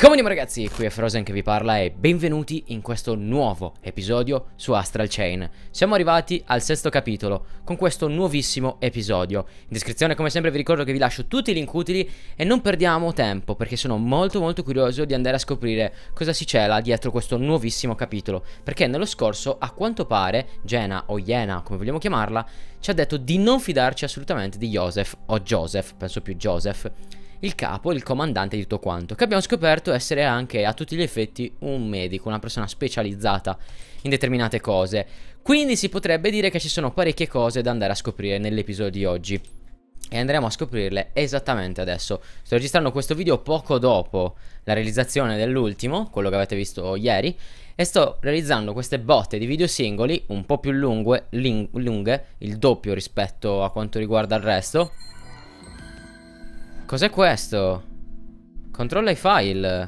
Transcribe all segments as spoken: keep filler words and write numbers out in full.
Come andiamo ragazzi, qui è Frozen che vi parla e benvenuti in questo nuovo episodio su Astral Chain. Siamo arrivati al sesto capitolo con questo nuovissimo episodio. In descrizione come sempre vi ricordo che vi lascio tutti i link utili e non perdiamo tempo perché sono molto molto curioso di andare a scoprire cosa si cela dietro questo nuovissimo capitolo. Perché nello scorso a quanto pare Jenna o Yena come vogliamo chiamarla ci ha detto di non fidarci assolutamente di Joseph o Joseph, penso più Joseph, il capo, il comandante di tutto quanto, che abbiamo scoperto essere anche a tutti gli effetti un medico, una persona specializzata in determinate cose. Quindi si potrebbe dire che ci sono parecchie cose da andare a scoprire nell'episodio di oggi e andremo a scoprirle esattamente adesso. Sto registrando questo video poco dopo la realizzazione dell'ultimo, quello che avete visto ieri, e sto realizzando queste botte di video singoli un po' più lunghe, lunghe, il doppio rispetto a quanto riguarda il resto. Cos'è questo? Controlla i file.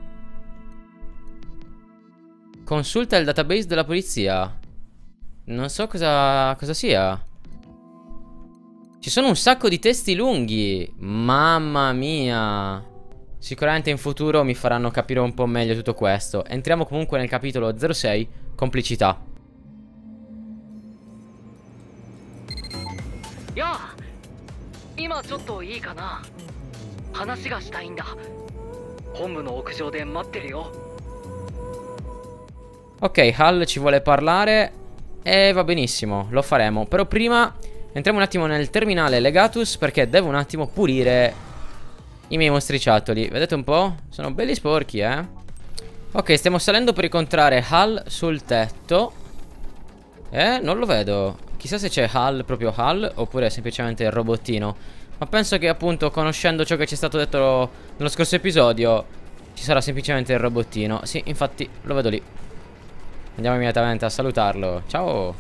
Consulta il database della polizia. Non so cosa, cosa sia. Ci sono un sacco di testi lunghi. Mamma mia. Sicuramente in futuro mi faranno capire un po' meglio tutto questo. Entriamo comunque nel capitolo zero sei, complicità. Yeah. 今ちょっといいかな。話がしたいんだ。本部の屋上で待ってるよ。 Ok, Hal ci vuole parlare e va benissimo, lo faremo. Però prima entriamo un attimo nel terminale Legatus perché devo un attimo pulire i miei mostriciattoli. Vedete un po'? Sono belli sporchi, eh. Ok, stiamo salendo per incontrare Hal sul tetto. Eh, non lo vedo. Chissà se c'è Hal, proprio Hal, oppure semplicemente il robottino. Ma penso che appunto, conoscendo ciò che ci è stato detto nello scorso episodio, ci sarà semplicemente il robottino. Sì, infatti, lo vedo lì. Andiamo immediatamente a salutarlo. Ciao.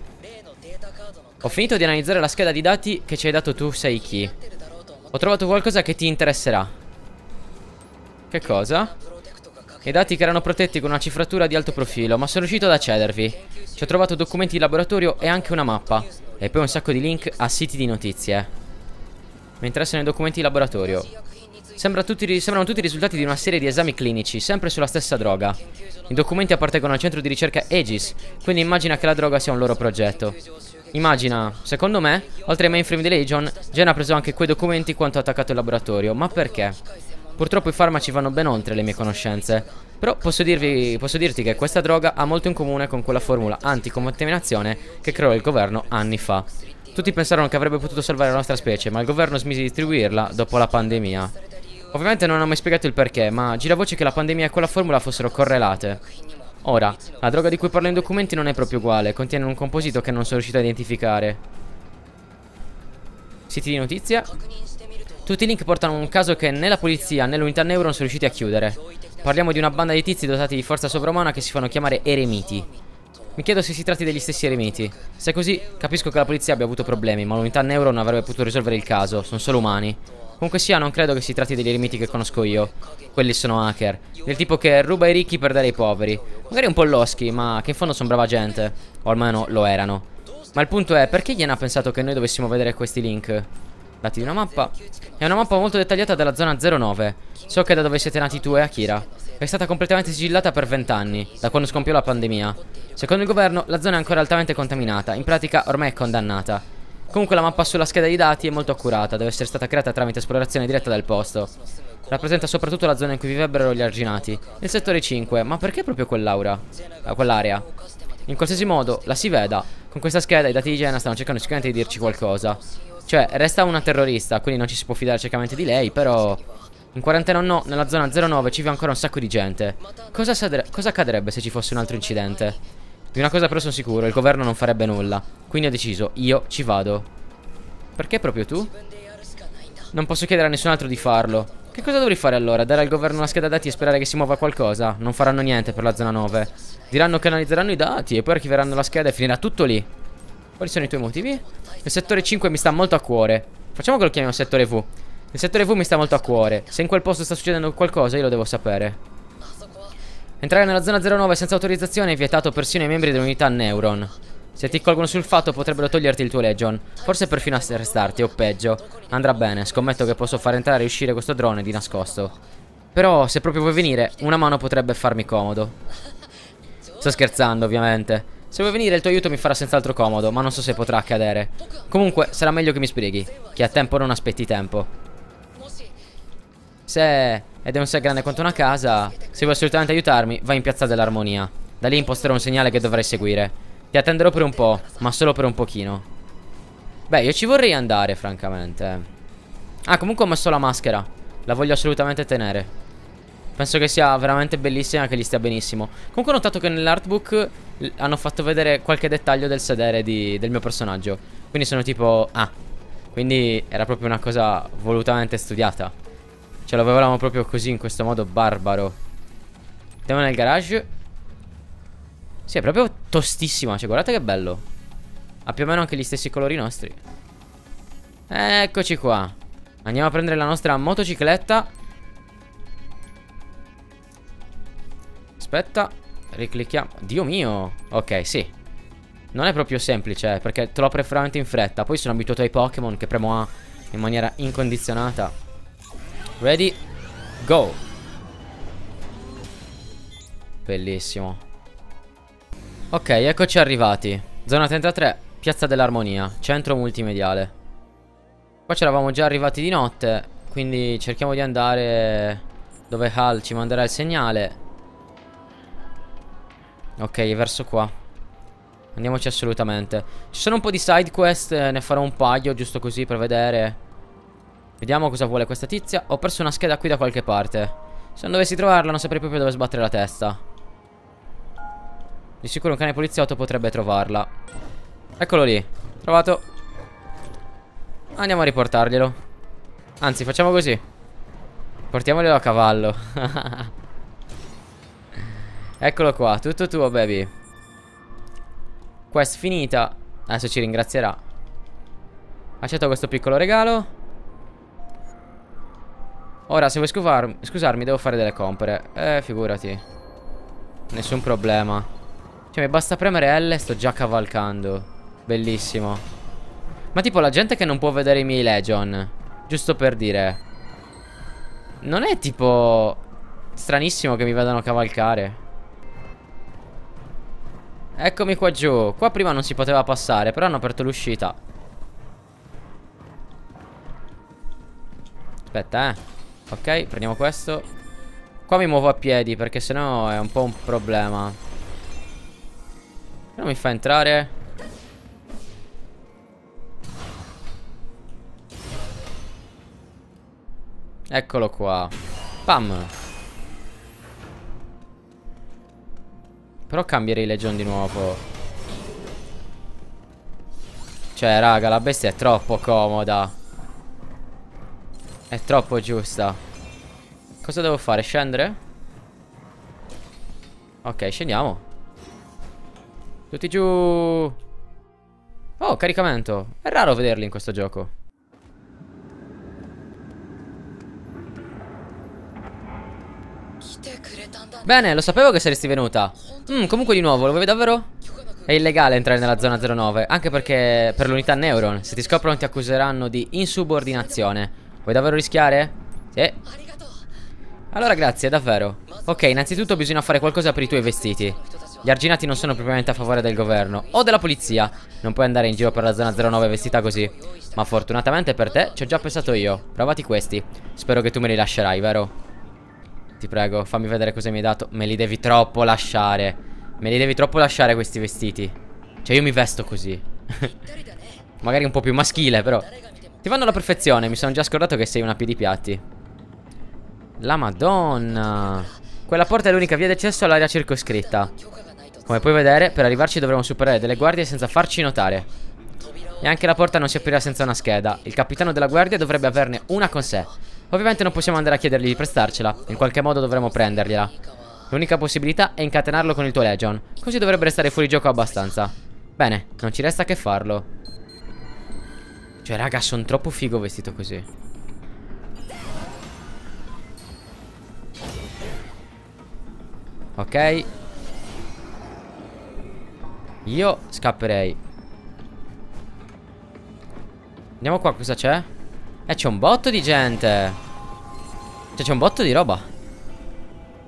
Ho finito di analizzare la scheda di dati che ci hai dato tu, Seiki. Ho trovato qualcosa che ti interesserà. Che cosa? I dati che erano protetti con una cifratura di alto profilo, ma sono riuscito ad accedervi. Ci ho trovato documenti di laboratorio e anche una mappa. E poi un sacco di link a siti di notizie. Mi interessano i documenti di laboratorio. Sembra tutti, sembrano tutti i risultati di una serie di esami clinici, sempre sulla stessa droga. I documenti appartengono al centro di ricerca Aegis, quindi immagina che la droga sia un loro progetto. Immagina, secondo me, oltre ai mainframe di Legion, Jenna ha preso anche quei documenti quando ha attaccato il laboratorio. Ma perché? Purtroppo i farmaci vanno ben oltre le mie conoscenze. Però posso dirvi, posso dirti che questa droga ha molto in comune con quella formula anticontaminazione che creò il governo anni fa. Tutti pensarono che avrebbe potuto salvare la nostra specie, ma il governo smise di distribuirla dopo la pandemia. Ovviamente non ho mai spiegato il perché, ma gira voce che la pandemia e quella formula fossero correlate. Ora, la droga di cui parlo in documenti non è proprio uguale, contiene un composito che non sono riuscito a identificare. Siti di notizia? Tutti i link portano a un caso che né la polizia né l'unità Neuron sono riusciti a chiudere. Parliamo di una banda di tizi dotati di forza sovrumana che si fanno chiamare eremiti. Mi chiedo se si tratti degli stessi eremiti. Se è così, capisco che la polizia abbia avuto problemi, ma l'unità Neuron avrebbe potuto risolvere il caso. Sono solo umani. Comunque sia, non credo che si tratti degli eremiti che conosco io. Quelli sono hacker, del tipo che ruba ai ricchi per dare ai poveri. Magari un po' loschi, ma che in fondo sono brava gente. O almeno lo erano. Ma il punto è, perché Yen ha pensato che noi dovessimo vedere questi link? Dati di una mappa. È una mappa molto dettagliata della zona zero nove. So che è da dove siete nati tu e Akira. È stata completamente sigillata per vent'anni, da quando scompiò la pandemia. Secondo il governo, la zona è ancora altamente contaminata. In pratica, ormai è condannata. Comunque la mappa sulla scheda di dati è molto accurata. Deve essere stata creata tramite esplorazione diretta del posto. Rappresenta soprattutto la zona in cui vivebbero gli arginati. Il settore cinque, ma perché proprio quell'aura? Eh, quell'area? In qualsiasi modo, la si veda. Con questa scheda i dati di Jenna stanno cercando sicuramente di dirci qualcosa. Cioè, resta una terrorista, quindi non ci si può fidare ciecamente di lei, però... In quarantena o no, nella zona zero nove ci vive ancora un sacco di gente. Cosa, cosa accadrebbe se ci fosse un altro incidente? Di una cosa però sono sicuro, il governo non farebbe nulla. Quindi ho deciso, io ci vado. Perché proprio tu? Non posso chiedere a nessun altro di farlo. Che cosa dovrei fare allora? Dare al governo una scheda dati e sperare che si muova qualcosa? Non faranno niente per la zona nove. Diranno che analizzeranno i dati e poi archiveranno la scheda e finirà tutto lì. Quali sono i tuoi motivi? Il settore cinque mi sta molto a cuore. Facciamo che lo chiamiamo settore V. Il settore V mi sta molto a cuore. Se in quel posto sta succedendo qualcosa io lo devo sapere. Entrare nella zona zero nove senza autorizzazione è vietato persino ai membri dell'unità Neuron. Se ti colgono sul fatto potrebbero toglierti il tuo Legion. Forse perfino arrestarti o peggio. Andrà bene, scommetto che posso far entrare e uscire questo drone di nascosto. Però se proprio vuoi venire, una mano potrebbe farmi comodo. Sto scherzando, ovviamente. Se vuoi venire il tuo aiuto mi farà senz'altro comodo, ma non so se potrà accadere. Comunque sarà meglio che mi spieghi, che a tempo non aspetti tempo. Se... ed è un se grande quanto una casa, se vuoi assolutamente aiutarmi, vai in Piazza dell'Armonia. Da lì imposterò un segnale che dovrai seguire. Ti attenderò per un po', ma solo per un pochino. Beh, io ci vorrei andare, francamente. Ah, comunque ho messo la maschera. La voglio assolutamente tenere. Penso che sia veramente bellissima e che gli stia benissimo. Comunque ho notato che nell'artbook hanno fatto vedere qualche dettaglio del sedere di, del mio personaggio. Quindi sono tipo... ah, quindi era proprio una cosa volutamente studiata. Ce lo avevamo proprio così, in questo modo barbaro. Andiamo nel garage. Sì, è proprio tostissima. Cioè, guardate che bello. Ha più o meno anche gli stessi colori nostri. Eccoci qua. Andiamo a prendere la nostra motocicletta. Aspetta, riclicchiamo. Dio mio. Ok, sì. Non è proprio semplice, perché te lo apre veramente in fretta. Poi sono abituato ai Pokémon che premo A in maniera incondizionata. Ready, go. Bellissimo. Ok, eccoci arrivati. Zona trentatré, Piazza dell'Armonia, centro multimediale. Qua c'eravamo già arrivati di notte, quindi cerchiamo di andare dove Hal ci manderà il segnale. Ok, verso qua. Andiamoci assolutamente. Ci sono un po' di side quest, ne farò un paio giusto così per vedere. Vediamo cosa vuole questa tizia. Ho perso una scheda qui da qualche parte. Se non dovessi trovarla non saprei proprio dove sbattere la testa. Di sicuro un cane poliziotto potrebbe trovarla. Eccolo lì. Trovato. Andiamo a riportarglielo. Anzi, facciamo così. Portiamoglielo a cavallo. Eccolo qua, tutto tuo, baby. Quest finita. Adesso ci ringrazierà. Accetto questo piccolo regalo. Ora, se vuoi scusarmi, scusarmi, devo fare delle compere. Eh, figurati. Nessun problema. Cioè, mi basta premere L e sto già cavalcando. Bellissimo. Ma tipo, la gente che non può vedere i miei Legion, giusto per dire, non è tipo stranissimo che mi vedano cavalcare? Eccomi qua giù. Qua prima non si poteva passare, però hanno aperto l'uscita. Aspetta, eh. Ok, prendiamo questo. Qua mi muovo a piedi perché sennò è un po' un problema. Non mi fa entrare. Eccolo qua. Pam. Però cambierei Legion di nuovo. Cioè, raga, la bestia è troppo comoda. È troppo giusta. Cosa devo fare? Scendere? Ok, scendiamo. Tutti giù. Oh, caricamento. È raro vederli in questo gioco. Bene, lo sapevo che saresti venuta. Mm, comunque di nuovo, lo vuoi davvero? È illegale entrare nella zona zero nove. Anche perché per l'unità Neuron, se ti scoprono ti accuseranno di insubordinazione. Vuoi davvero rischiare? Sì. Allora grazie, davvero. Ok, innanzitutto bisogna fare qualcosa per i tuoi vestiti. Gli arginati non sono propriamente a favore del governo o della polizia. Non puoi andare in giro per la zona zero nove vestita così. Ma fortunatamente per te ci ho già pensato io. Provati questi. Spero che tu me li lascerai, vero? Ti prego, fammi vedere cosa mi hai dato. Me li devi troppo lasciare. Me li devi troppo lasciare questi vestiti. Cioè io mi vesto così. Magari un po' più maschile, però ti vanno alla perfezione. Mi sono già scordato che sei una piedipiatti. La Madonna. Quella porta è l'unica via d'accesso all'area circoscritta. Come puoi vedere, per arrivarci dovremo superare delle guardie senza farci notare. E anche la porta non si aprirà senza una scheda. Il capitano della guardia dovrebbe averne una con sé. Ovviamente non possiamo andare a chiedergli di prestarcela. In qualche modo dovremo prendergliela. L'unica possibilità è incatenarlo con il tuo Legion. Così dovrebbe restare fuori gioco abbastanza. Bene, non ci resta che farlo. Cioè raga, sono troppo figo vestito così. Ok. Io scapperei. Andiamo qua, cosa c'è? Eh, c'è un botto di gente. Cioè c'è un botto di roba.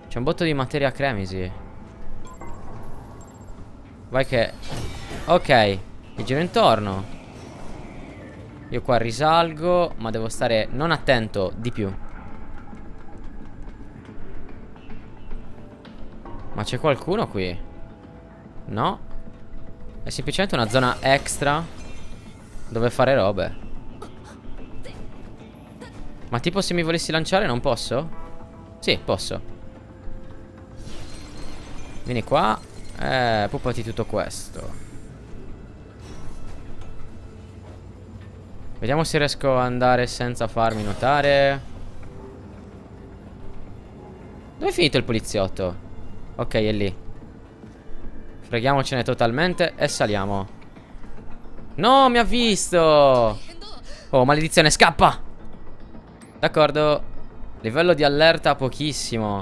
C'è un botto di materia cremisi. Vai che... Ok, mi giro intorno. Io qua risalgo, ma devo stare non attento di più. Ma c'è qualcuno qui? No? È semplicemente una zona extra dove fare robe. Ma tipo se mi volessi lanciare non posso? Sì, posso. Vieni qua. Eh, puppati tutto questo. Vediamo se riesco ad andare senza farmi notare. Dove è finito il poliziotto? Ok, è lì. Freghiamocene totalmente e saliamo. No, mi ha visto. Oh, maledizione, scappa. D'accordo. Livello di allerta pochissimo.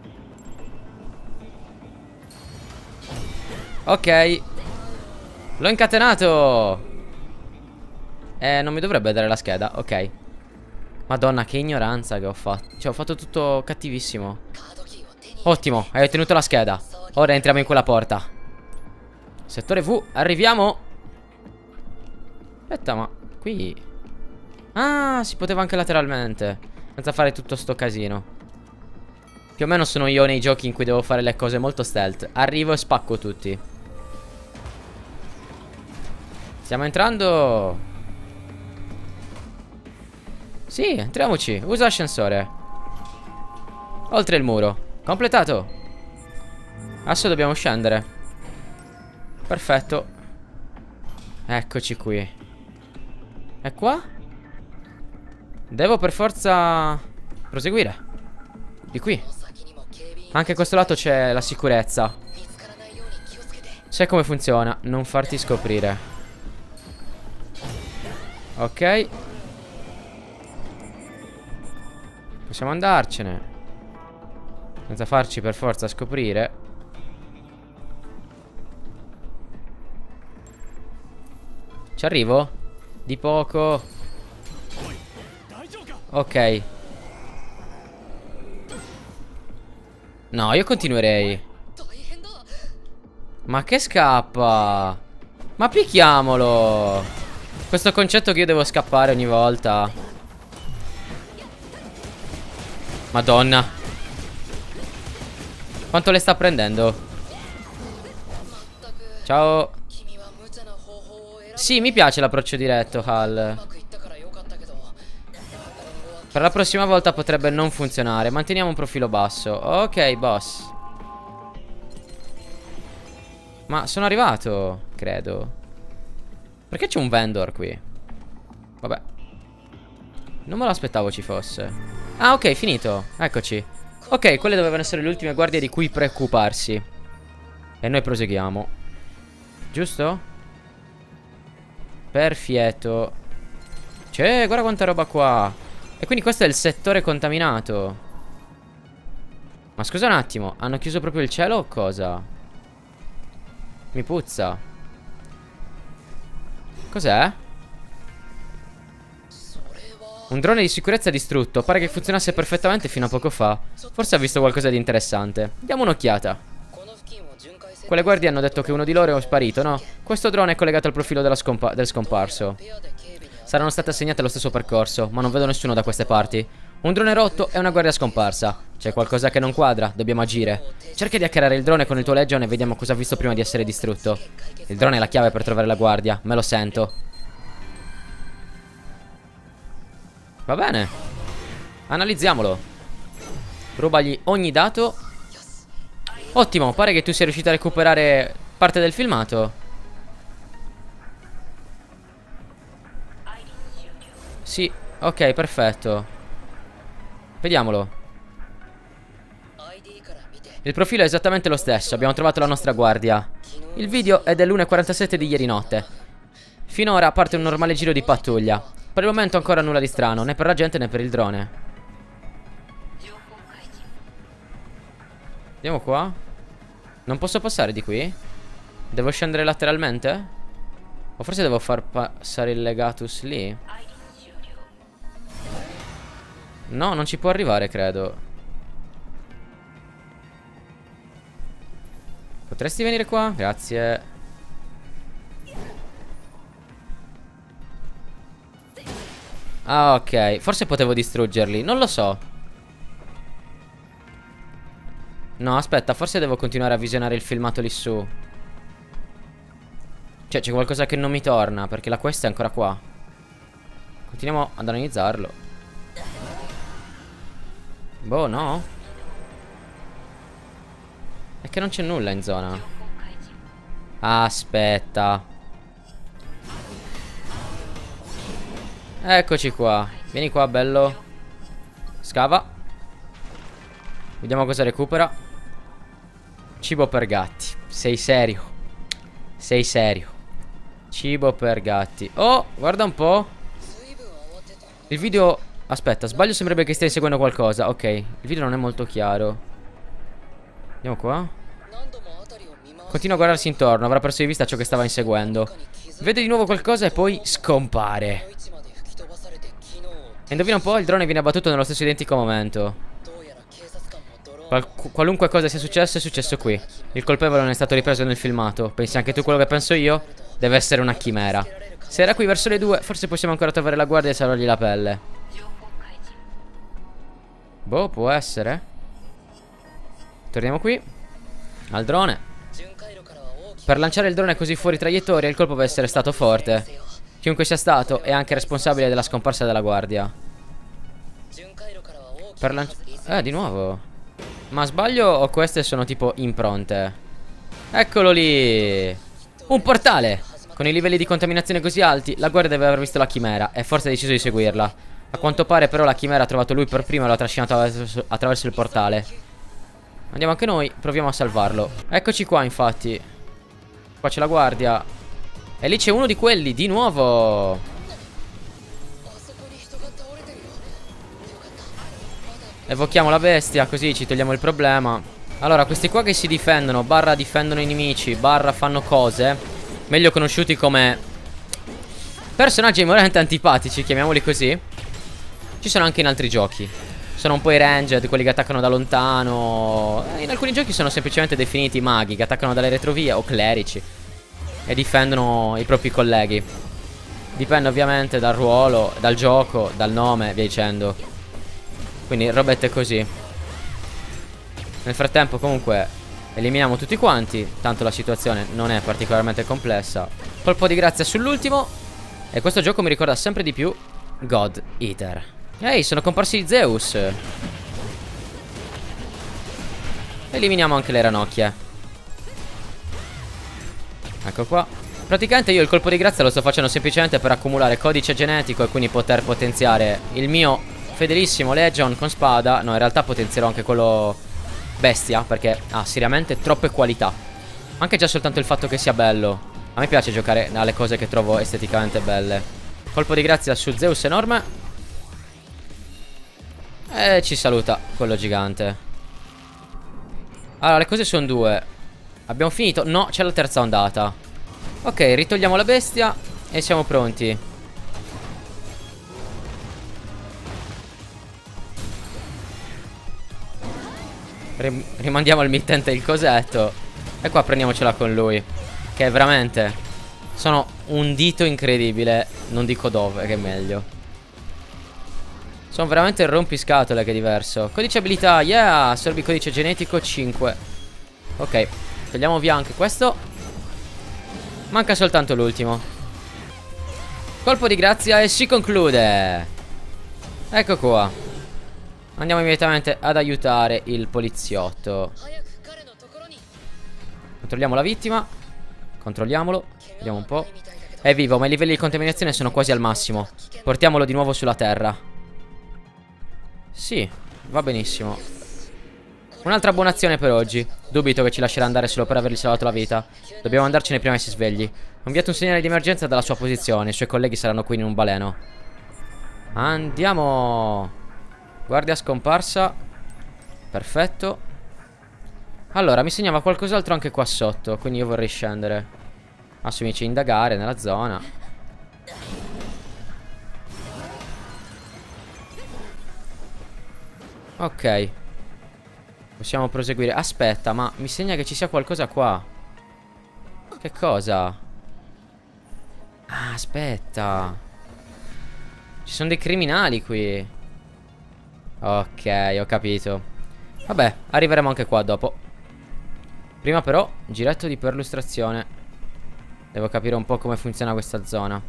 Ok. L'ho incatenato. Eh, non mi dovrebbe dare la scheda. Ok. Madonna, che ignoranza che ho fatto. Cioè, ho fatto tutto cattivissimo. Ottimo, hai ottenuto la scheda. Ora entriamo in quella porta. Settore V, arriviamo. Aspetta, ma qui... Ah, si poteva anche lateralmente, senza fare tutto sto casino. Più o meno sono io nei giochi in cui devo fare le cose molto stealth. Arrivo e spacco tutti. Stiamo entrando. Sì, entriamoci. Usa l'ascensore. Oltre il muro. Completato. Adesso dobbiamo scendere. Perfetto. Eccoci qui. E qua? Devo per forza proseguire. Di qui. Anche a questo lato c'è la sicurezza. Sai come funziona? Non farti scoprire. Ok. Possiamo andarcene senza farci per forza scoprire. Ci arrivo? Di poco. Ok. No, io continuerei. Ma che scappa? Ma picchiamolo. Questo concetto che io devo scappare ogni volta. Madonna. Quanto le sta prendendo? Ciao. Sì, mi piace l'approccio diretto, Hal. Per la prossima volta potrebbe non funzionare. Manteniamo un profilo basso. Ok, boss. Ma sono arrivato, credo. Perché c'è un vendor qui? Vabbè. Non me lo aspettavo ci fosse. Ah, ok, finito. Eccoci. Ok, quelle dovevano essere le ultime guardie di cui preoccuparsi. E noi proseguiamo. Giusto? Perfetto. C'è, guarda quanta roba qua. E quindi questo è il settore contaminato. Ma scusa un attimo, hanno chiuso proprio il cielo o cosa? Mi puzza. Cos'è? Un drone di sicurezza distrutto. Pare che funzionasse perfettamente fino a poco fa. Forse ha visto qualcosa di interessante. Diamo un'occhiata. Quelle guardie hanno detto che uno di loro è sparito, no? Questo drone è collegato al profilo della scompa del scomparso. Saranno state assegnate allo stesso percorso, ma non vedo nessuno da queste parti. Un drone rotto e una guardia scomparsa. C'è qualcosa che non quadra, dobbiamo agire. Cerca di hackerare il drone con il tuo Legion e vediamo cosa ha visto prima di essere distrutto. Il drone è la chiave per trovare la guardia, me lo sento. Va bene. Analizziamolo. Rubagli ogni dato. Ottimo, pare che tu sia riuscito a recuperare parte del filmato. Sì, ok, perfetto. Vediamolo. Il profilo è esattamente lo stesso, abbiamo trovato la nostra guardia. Il video è dell'una e quarantasette di ieri notte. Finora parte un normale giro di pattuglia. Per il momento ancora nulla di strano, né per la gente né per il drone. Andiamo qua. Non posso passare di qui? Devo scendere lateralmente? O forse devo far passare il Legatus lì? No, non ci può arrivare, credo. Potresti venire qua? Grazie. Ah, ok. Forse potevo distruggerli. Non lo so. No, aspetta. Forse devo continuare a visionare il filmato lì su. Cioè, c'è qualcosa che non mi torna, perché la quest è ancora qua. Continuiamo ad analizzarlo. Boh, no? È che non c'è nulla in zona. Aspetta. Eccoci qua. Vieni qua, bello. Scava. Vediamo cosa recupera. Cibo per gatti. Sei serio? Sei serio? Cibo per gatti. Oh, guarda un po'. Il video... Aspetta, sbaglio, sembrerebbe che stai seguendo qualcosa. Ok, il video non è molto chiaro. Andiamo qua. Continua a guardarsi intorno. Avrà perso di vista ciò che stava inseguendo. Vede di nuovo qualcosa e poi scompare. E indovina un po', il drone viene abbattuto nello stesso identico momento. Qual qualunque cosa sia successo è successo qui. Il colpevole non è stato ripreso nel filmato. Pensi anche tu quello che penso io? Deve essere una chimera. Se era qui verso le due, forse possiamo ancora trovare la guardia e salvargli la pelle. Boh, può essere. Torniamo qui. Al drone. Per lanciare il drone così fuori traiettoria, il colpo deve essere stato forte. Chiunque sia stato è anche responsabile della scomparsa della guardia. Per lanciare... Eh, di nuovo. Ma sbaglio o queste sono tipo impronte? Eccolo lì. Un portale. Con i livelli di contaminazione così alti, la guardia deve aver visto la chimera e forse ha deciso di seguirla. A quanto pare però la chimera ha trovato lui per prima e l'ha trascinato attraverso, attraverso il portale. Andiamo anche noi, proviamo a salvarlo. Eccoci qua, infatti. Qua c'è la guardia. E lì c'è uno di quelli, di nuovo. Evochiamo la bestia, così ci togliamo il problema. Allora, questi qua che si difendono, barra difendono i nemici, barra fanno cose, meglio conosciuti come personaggi moralmente antipatici, chiamiamoli così. Ci sono anche in altri giochi. Sono un po' i ranged, quelli che attaccano da lontano. In alcuni giochi sono semplicemente definiti maghi, che attaccano dalle retrovie, o clerici, e difendono i propri colleghi. Dipende ovviamente dal ruolo, dal gioco, dal nome, via dicendo. Quindi robette così. Nel frattempo comunque eliminiamo tutti quanti. Tanto la situazione non è particolarmente complessa. Colpo di grazia sull'ultimo. E questo gioco mi ricorda sempre di più God Eater. Ehi, sono comparsi Zeus. Eliminiamo anche le ranocchie. Ecco qua. Praticamente io il colpo di grazia lo sto facendo semplicemente per accumulare codice genetico e quindi poter potenziare il mio fedelissimo Legion con spada. No, in realtà potenzierò anche quello bestia, perché ha seriamente troppe qualità. Anche già soltanto il fatto che sia bello. A me piace giocare alle cose che trovo esteticamente belle. Colpo di grazia su Zeus enorme. E ci saluta quello gigante. Allora, le cose sono due. Abbiamo finito? No, c'è la terza ondata. Ok, ritogliamo la bestia e siamo pronti. Rim rimandiamo al mittente il cosetto. E qua prendiamocela con lui, che è veramente... sono un dito incredibile. Non dico dove, che è meglio. Sono veramente il rompiscatole, che è diverso. Codice abilità, yeah, assorbi codice genetico cinque. Ok, togliamo via anche questo. Manca soltanto l'ultimo. Colpo di grazia e si conclude. Ecco qua. Andiamo immediatamente ad aiutare il poliziotto. Controlliamo la vittima. Controlliamolo. Vediamo un po'. È vivo, ma i livelli di contaminazione sono quasi al massimo. Portiamolo di nuovo sulla terra. Sì, va benissimo. Un'altra buona azione per oggi. Dubito che ci lascerà andare solo per avergli salvato la vita. Dobbiamo andarcene prima che si svegli. Ho inviato un segnale di emergenza dalla sua posizione. I suoi colleghi saranno qui in un baleno. Andiamo. Guardia scomparsa. Perfetto. Allora, mi segnava qualcos'altro anche qua sotto, quindi io vorrei scendere. Adesso mi dice indagare nella zona. Ok. Possiamo proseguire. Aspetta, ma mi segna che ci sia qualcosa qua. Che cosa? Ah, aspetta. Ci sono dei criminali qui. Ok, ho capito. Vabbè, arriveremo anche qua dopo. Prima però, giretto di perlustrazione. Devo capire un po' come funziona questa zona.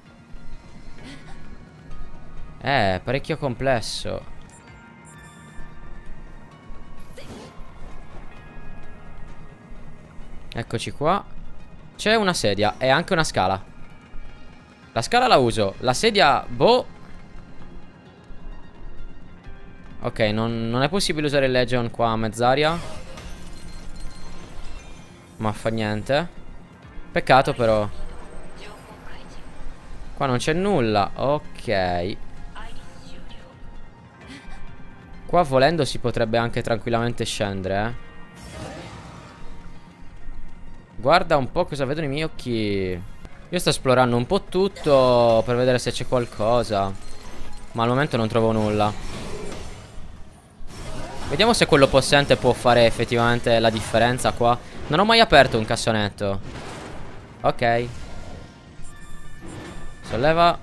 Eh, parecchio complesso. Eccoci qua. C'è una sedia e anche una scala. La scala la uso. La sedia, boh. Ok, non, non è possibile usare il Legion qua a mezz'aria. Ma fa niente. Peccato però. Qua non c'è nulla. Ok. Qua volendo si potrebbe anche tranquillamente scendere, eh. Guarda un po' cosa vedono i miei occhi. Io sto esplorando un po' tutto per vedere se c'è qualcosa, ma al momento non trovo nulla. Vediamo se quello possente può fare effettivamente la differenza qua. Non ho mai aperto un cassonetto. Ok. Solleva.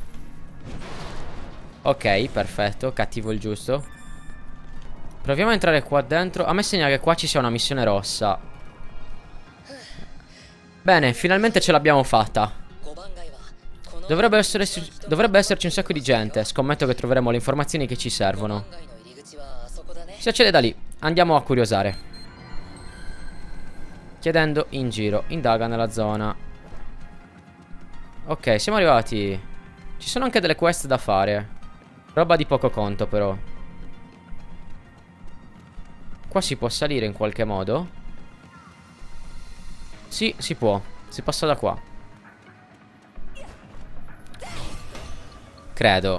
Ok, perfetto, cattivo il giusto. Proviamo a entrare qua dentro. A me segna che qua ci sia una missione rossa. Bene, finalmente ce l'abbiamo fatta. Dovrebbe, essere, dovrebbe esserci un sacco di gente. Scommetto che troveremo le informazioni che ci servono. Si accede da lì. Andiamo a curiosare. Chiedendo in giro. Indaga nella zona. Ok, siamo arrivati. Ci sono anche delle quest da fare. Roba di poco conto però. Qua si può salire in qualche modo? Sì, si può. Si passa da qua. Credo.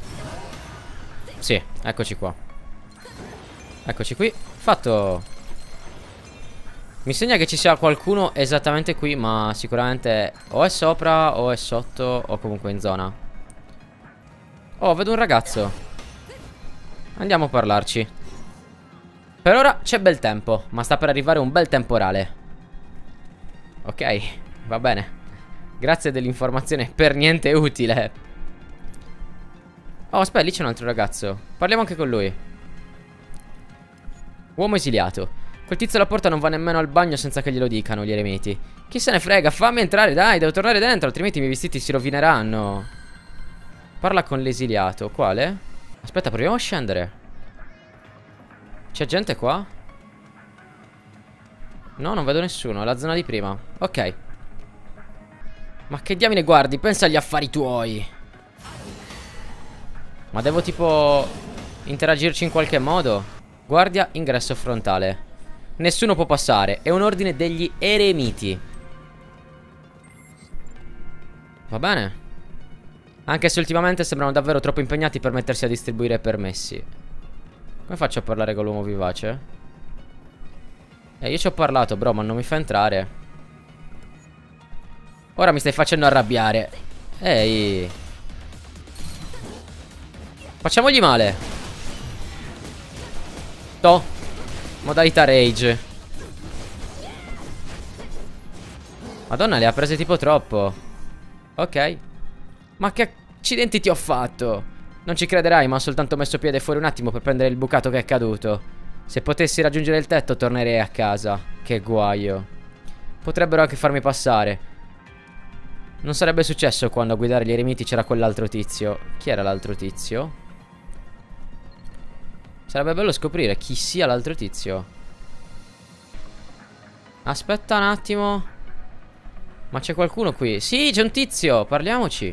Sì, eccoci qua. Eccoci qui. Fatto. Mi segna che ci sia qualcuno esattamente qui, ma sicuramente o è sopra o è sotto o comunque in zona. Oh, vedo un ragazzo. Andiamo a parlarci. Per ora c'è bel tempo, ma sta per arrivare un bel temporale. Ok, va bene. Grazie dell'informazione per niente utile. Oh, aspetta, lì c'è un altro ragazzo. Parliamo anche con lui. Uomo esiliato. Quel tizio alla porta non va nemmeno al bagno senza che glielo dicano gli eremiti. Chi se ne frega, fammi entrare, dai, devo tornare dentro, altrimenti i miei vestiti si rovineranno. Parla con l'esiliato. Quale? Aspetta, proviamo a scendere. C'è gente qua? No, non vedo nessuno, è la zona di prima. Ok. Ma che diamine guardi, pensa agli affari tuoi. Ma devo tipo interagirci in qualche modo? Guardia, ingresso frontale. Nessuno può passare, è un ordine degli eremiti. Va bene. Anche se ultimamente sembrano davvero troppo impegnati per mettersi a distribuire permessi. Come faccio a parlare con l'uomo vivace? Eh, io ci ho parlato, bro, ma non mi fa entrare. Ora mi stai facendo arrabbiare. Ehi. Facciamogli male. Toh. Modalità rage. Madonna, le ha prese tipo troppo. Ok. Ma che accidenti ti ho fatto? Non ci crederai, ma ho soltanto messo piede fuori un attimo per prendere il bucato che è caduto. Se potessi raggiungere il tetto tornerei a casa. Che guaio. Potrebbero anche farmi passare. Non sarebbe successo quando a guidare gli eremiti c'era quell'altro tizio. Chi era l'altro tizio? Sarebbe bello scoprire chi sia l'altro tizio. Aspetta un attimo. Ma c'è qualcuno qui? Sì, c'è un tizio, parliamoci.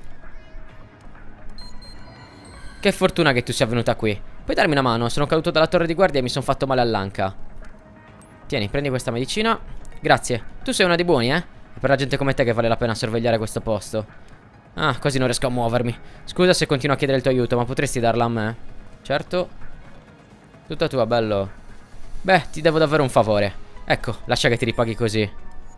Che fortuna che tu sia venuta qui. Puoi darmi una mano? Sono caduto dalla torre di guardia e mi sono fatto male all'anca. Tieni, prendi questa medicina. Grazie. Tu sei una dei buoni, eh? È per la gente come te che vale la pena sorvegliare questo posto. Ah, così non riesco a muovermi. Scusa se continuo a chiedere il tuo aiuto, ma potresti darla a me? Certo. Tutta tua, bello. Beh, ti devo davvero un favore. Ecco, lascia che ti ripaghi così.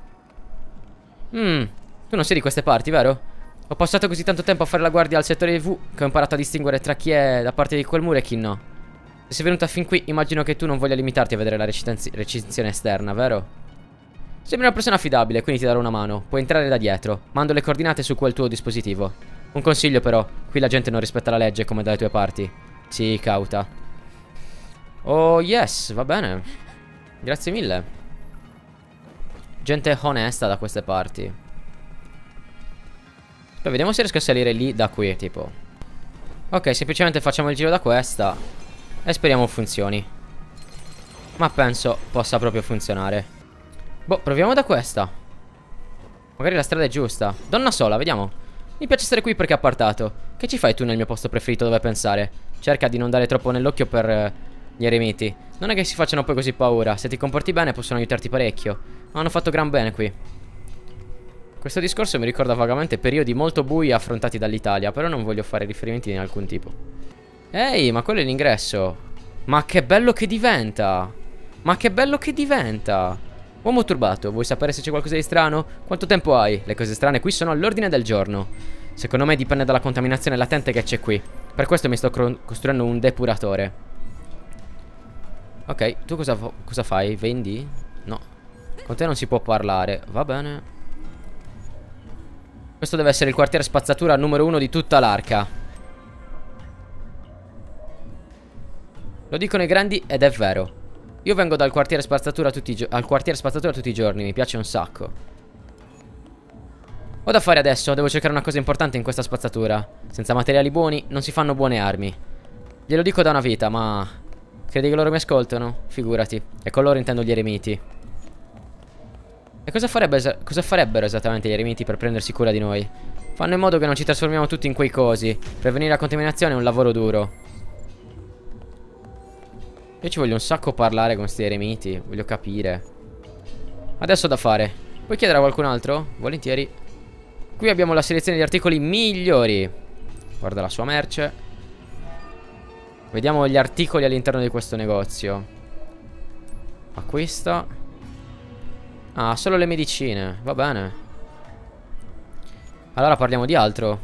Mmm, tu non sei di queste parti, vero? Ho passato così tanto tempo a fare la guardia al settore V che ho imparato a distinguere tra chi è da parte di quel muro e chi no. Se sei venuta fin qui, immagino che tu non voglia limitarti a vedere la recensione esterna, vero? Sembri una persona affidabile, quindi ti darò una mano. Puoi entrare da dietro. Mando le coordinate su quel tuo dispositivo. Un consiglio però, qui la gente non rispetta la legge come dalle tue parti. Sii cauta. Oh yes, va bene. Grazie mille. Gente onesta da queste parti. Poi vediamo se riesco a salire lì da qui, tipo. Ok, semplicemente facciamo il giro da questa e speriamo funzioni. Ma penso possa proprio funzionare. Boh, proviamo da questa. Magari la strada è giusta. Donna sola, vediamo. Mi piace stare qui perché è appartato. Che ci fai tu nel mio posto preferito dove pensare? Cerca di non dare troppo nell'occhio per eh, gli eremiti. Non è che si facciano poi così paura. Se ti comporti bene possono aiutarti parecchio. Hanno fatto gran bene qui. Questo discorso mi ricorda vagamente periodi molto bui affrontati dall'Italia. Però non voglio fare riferimenti di alcun tipo. Ehi, ma quello è l'ingresso. Ma che bello che diventa. Ma che bello che diventa. Uomo turbato, vuoi sapere se c'è qualcosa di strano? Quanto tempo hai? Le cose strane qui sono all'ordine del giorno. Secondo me dipende dalla contaminazione latente che c'è qui. Per questo mi sto costruendo un depuratore. Ok, tu cosa, cosa fai? Vendi? No. Con te non si può parlare. Va bene. Questo deve essere il quartiere spazzatura numero uno di tutta l'Arca. Lo dicono i grandi ed è vero. Io vengo dal quartiere spazzatura tutti i al quartiere spazzatura tutti i giorni, mi piace un sacco. Ho da fare adesso, devo cercare una cosa importante in questa spazzatura. Senza materiali buoni non si fanno buone armi. Glielo dico da una vita, ma credi che loro mi ascoltano? Figurati. E con loro intendo gli eremiti. E cosa, farebbe, cosa farebbero esattamente gli eremiti per prendersi cura di noi? Fanno in modo che non ci trasformiamo tutti in quei cosi. Prevenire la contaminazione è un lavoro duro. Io ci voglio un sacco parlare con questi eremiti. Voglio capire. Adesso ho da fare. Puoi chiedere a qualcun altro? Volentieri. Qui abbiamo la selezione di articoli migliori. Guarda la sua merce. Vediamo gli articoli all'interno di questo negozio. Acquista. Ah, solo le medicine. Va bene. Allora parliamo di altro.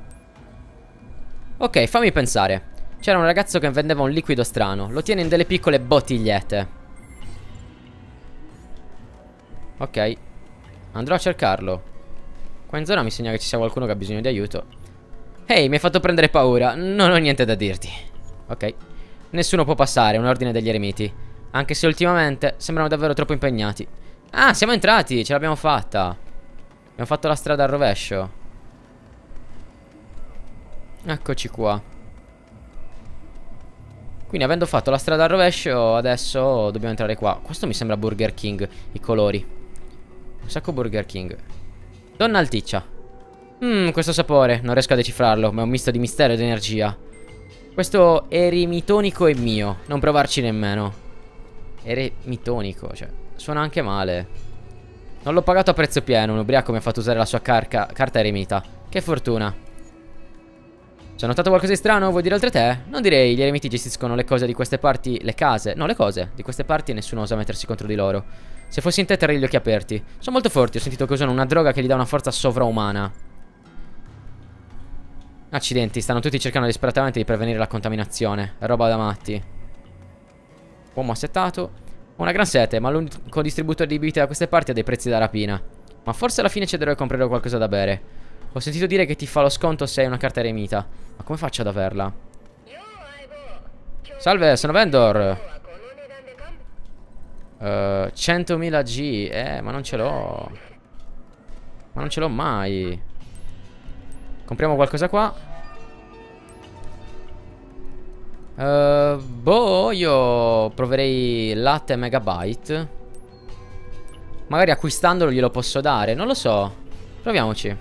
Ok, fammi pensare. C'era un ragazzo che vendeva un liquido strano. Lo tiene in delle piccole bottigliette. Ok. Andrò a cercarlo. Qua in zona mi segna che ci sia qualcuno che ha bisogno di aiuto. Ehi, mi hai fatto prendere paura. Non ho niente da dirti. Ok. Nessuno può passare, è un ordine degli eremiti. Anche se ultimamente sembrano davvero troppo impegnati. Ah, siamo entrati, ce l'abbiamo fatta. Abbiamo fatto la strada al rovescio. Eccoci qua. Quindi avendo fatto la strada al rovescio, adesso dobbiamo entrare qua. Questo mi sembra Burger King, i colori. Un sacco Burger King. Donna alticcia. Mmm, questo sapore, non riesco a decifrarlo, ma è un misto di mistero ed energia. Questo eremitonico è mio, non provarci nemmeno. Eremitonico, cioè, suona anche male. Non l'ho pagato a prezzo pieno, un ubriaco mi ha fatto usare la sua carca, carta eremita. Che fortuna. Ci hai notato qualcosa di strano? Vuoi dire oltre te? Non direi, gli eremiti gestiscono le cose di queste parti, le case, no le cose di queste parti e nessuno osa mettersi contro di loro. Se fossi in te terrei gli occhi aperti. Sono molto forti, ho sentito che usano una droga che gli dà una forza sovraumana. Accidenti, stanno tutti cercando disperatamente di prevenire la contaminazione. È roba da matti. Uomo assettato. Ho una gran sete, ma l'unico distributore di bibite da queste parti ha dei prezzi da rapina. Ma forse alla fine cederò e comprerò qualcosa da bere. Ho sentito dire che ti fa lo sconto se hai una carta eremita. Ma come faccio ad averla? Salve, sono vendor. uh, centomila G. Eh, ma non ce l'ho. Ma non ce l'ho mai. Compriamo qualcosa qua. uh, Boh, io proverei latte megabyte. Magari acquistandolo glielo posso dare. Non lo so. Proviamoci.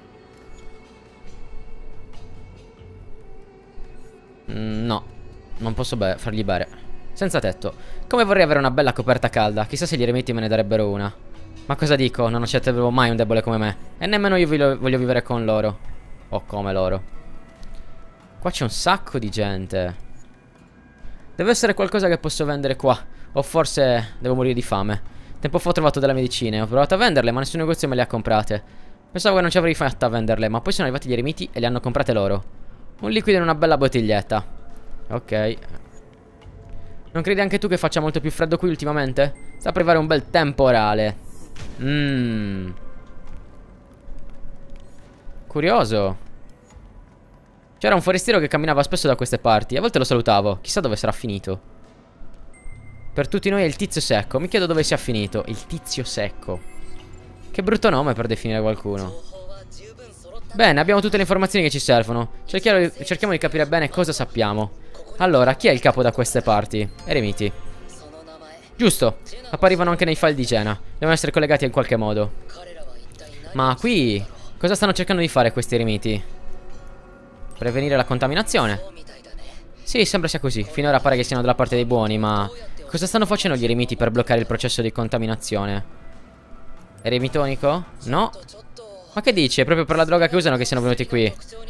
No, non posso be fargli bere. Senza tetto. Come vorrei avere una bella coperta calda. Chissà se gli eremiti me ne darebbero una. Ma cosa dico? Non accetterò mai un debole come me. E nemmeno io voglio vivere con loro. O come loro. Qua c'è un sacco di gente. Deve essere qualcosa che posso vendere qua. O forse devo morire di fame. Tempo fa ho trovato delle medicine. Ho provato a venderle ma nessun negozio me le ha comprate. Pensavo che non ci avrei fatto a venderle. Ma poi sono arrivati gli eremiti e le hanno comprate loro. Un liquido in una bella bottiglietta. Ok. Non credi anche tu che faccia molto più freddo qui ultimamente? Sta per arrivare un bel temporale. Mmm. Curioso. C'era un forestiero che camminava spesso da queste parti. A volte lo salutavo. Chissà dove sarà finito. Per tutti noi è il tizio secco. Mi chiedo dove sia finito. Il tizio secco. Che brutto nome per definire qualcuno. Bene, abbiamo tutte le informazioni che ci servono. Cerchiamo, cerchiamo di capire bene cosa sappiamo. Allora, chi è il capo da queste parti? Eremiti. Giusto. Apparivano anche nei file di Jena. Devono essere collegati in qualche modo. Ma qui... cosa stanno cercando di fare questi eremiti? Prevenire la contaminazione? Sì, sembra sia così. Finora pare che siano dalla parte dei buoni, ma... cosa stanno facendo gli eremiti per bloccare il processo di contaminazione? Eremitonico? No? Ma che dici? È proprio per la droga che usano che siano venuti qui.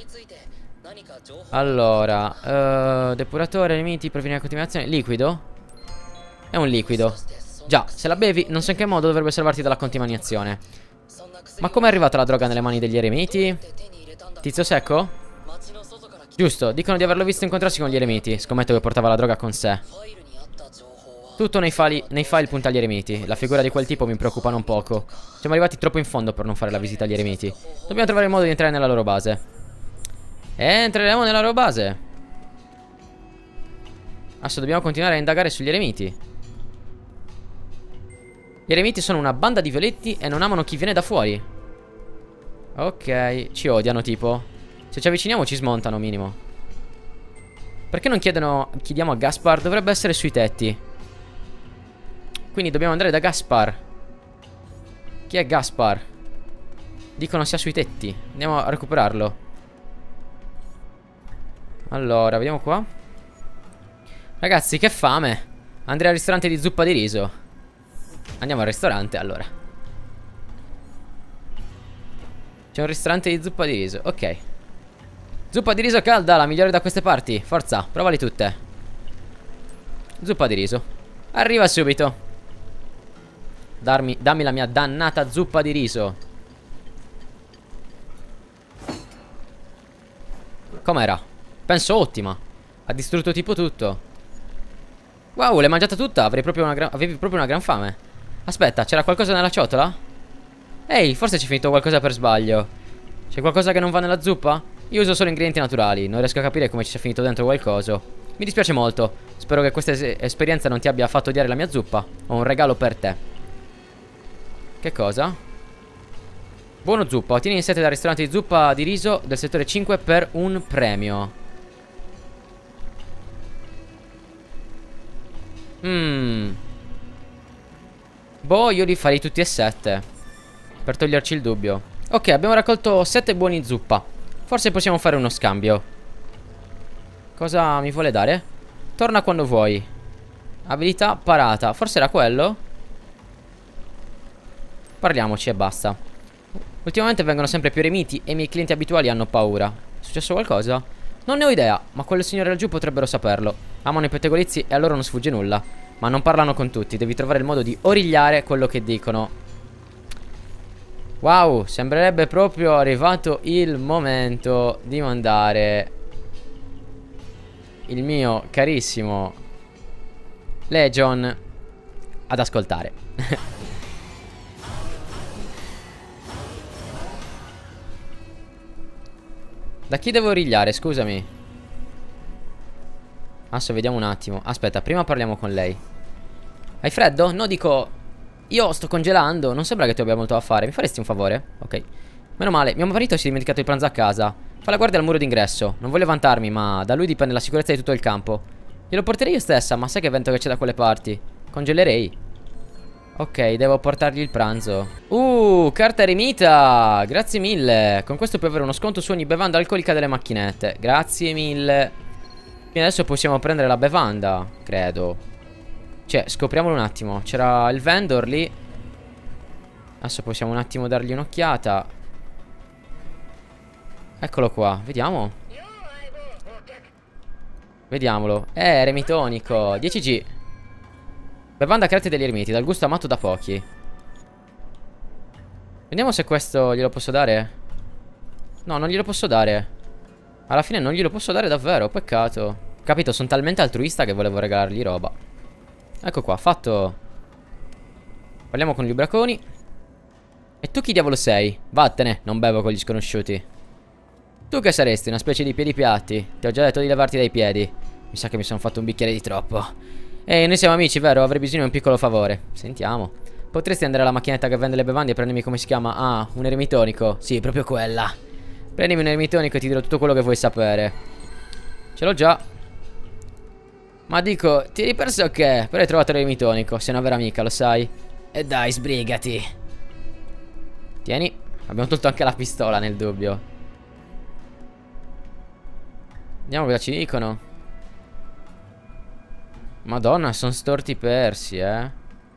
Allora uh, depuratore, eremiti, prevenire la contaminazione. Liquido? È un liquido. Già, se la bevi non so in che modo dovrebbe salvarti dalla contaminazione. Ma come è arrivata la droga nelle mani degli eremiti? Tizio secco? Giusto, dicono di averlo visto incontrarsi con gli eremiti. Scommetto che portava la droga con sé. Tutto nei file, nei file punta agli eremiti. La figura di quel tipo mi preoccupa non poco. Siamo arrivati troppo in fondo per non fare la visita agli eremiti. Dobbiamo trovare il modo di entrare nella loro base. E entreremo nella loro base. Adesso dobbiamo continuare a indagare sugli eremiti. Gli eremiti sono una banda di violetti e non amano chi viene da fuori. Ok, ci odiano tipo. Se ci avviciniamo ci smontano minimo. Perché non chiedono, chiediamo a Gaspar? Dovrebbe essere sui tetti. Quindi dobbiamo andare da Gaspar. Chi è Gaspar? Dicono sia sui tetti. Andiamo a recuperarlo. Allora, vediamo qua. Ragazzi, che fame. Andrei al ristorante di zuppa di riso. Andiamo al ristorante, allora. C'è un ristorante di zuppa di riso, ok. Zuppa di riso calda, la migliore da queste parti. Forza, provali tutte. Zuppa di riso. Arriva subito. Darmi, dammi la mia dannata zuppa di riso. Com'era? Penso ottima. Ha distrutto tipo tutto. Wow, l'hai mangiata tutta? Avrei proprio una gran... Avevi proprio una gran fame. Aspetta, c'era qualcosa nella ciotola? Ehi, forse c'è finito qualcosa per sbaglio. C'è qualcosa che non va nella zuppa? Io uso solo ingredienti naturali. Non riesco a capire come ci sia finito dentro qualcosa. Mi dispiace molto. Spero che questa es esperienza non ti abbia fatto odiare la mia zuppa. Ho un regalo per te. Che cosa? Buono zuppa. Ottieni in sette dal ristorante di zuppa di riso del settore cinque per un premio. Mmm. Boh, io li farei tutti e sette. Per toglierci il dubbio. Ok, abbiamo raccolto sette buoni zuppa. Forse possiamo fare uno scambio. Cosa mi vuole dare? Torna quando vuoi. Abilità parata. Forse era quello? Parliamoci e basta. Ultimamente vengono sempre più eremiti e i miei clienti abituali hanno paura. È successo qualcosa? Non ne ho idea, ma quelle signore laggiù potrebbero saperlo. Amano i pettegolizi e a loro non sfugge nulla. Ma non parlano con tutti, devi trovare il modo di origliare quello che dicono. Wow, sembrerebbe proprio arrivato il momento di mandare il mio carissimo Legion ad ascoltare. Da chi devo origliare, scusami? Adesso vediamo un attimo. Aspetta, prima parliamo con lei. Hai freddo? No, dico... Io sto congelando, non sembra che tu abbia molto da fare. Mi faresti un favore? Ok. Meno male, mio marito si è dimenticato il pranzo a casa. Fa la guardia al muro d'ingresso. Non voglio vantarmi, ma da lui dipende la sicurezza di tutto il campo. Glielo porterei io stessa, ma sai che vento che c'è da quelle parti. Congelerei. Ok, devo portargli il pranzo. Uh, carta eremita. Grazie mille. Con questo puoi avere uno sconto su ogni bevanda alcolica delle macchinette. Grazie mille. Quindi adesso possiamo prendere la bevanda, credo. Cioè, scopriamolo un attimo. C'era il vendor lì. Adesso possiamo un attimo dargli un'occhiata. Eccolo qua, vediamo. Vediamolo. Eh, eremitonico, dieci G. Bevanda creata degli eremiti, dal gusto amato da pochi. Vediamo se questo glielo posso dare. No, non glielo posso dare. Alla fine non glielo posso dare davvero, peccato. Capito, sono talmente altruista che volevo regalargli roba. Ecco qua, fatto. Parliamo con gli ubriaconi. E tu chi diavolo sei? Vattene, non bevo con gli sconosciuti. Tu che saresti? Una specie di piedi piatti. Ti ho già detto di levarti dai piedi. Mi sa che mi sono fatto un bicchiere di troppo. Ehi, noi siamo amici, vero? Avrei bisogno di un piccolo favore. Sentiamo. Potresti andare alla macchinetta che vende le bevande e prendermi, come si chiama? Ah, un eremitonico. Sì, proprio quella. Prendimi un eremitonico e ti dirò tutto quello che vuoi sapere. Ce l'ho già. Ma dico, ti eri perso o che? Però hai trovato l'eremitonico. Sei una vera amica, lo sai. E dai, sbrigati. Tieni. Abbiamo tolto anche la pistola, nel dubbio. Vediamo cosa ci dicono. Madonna, sono storti persi, eh.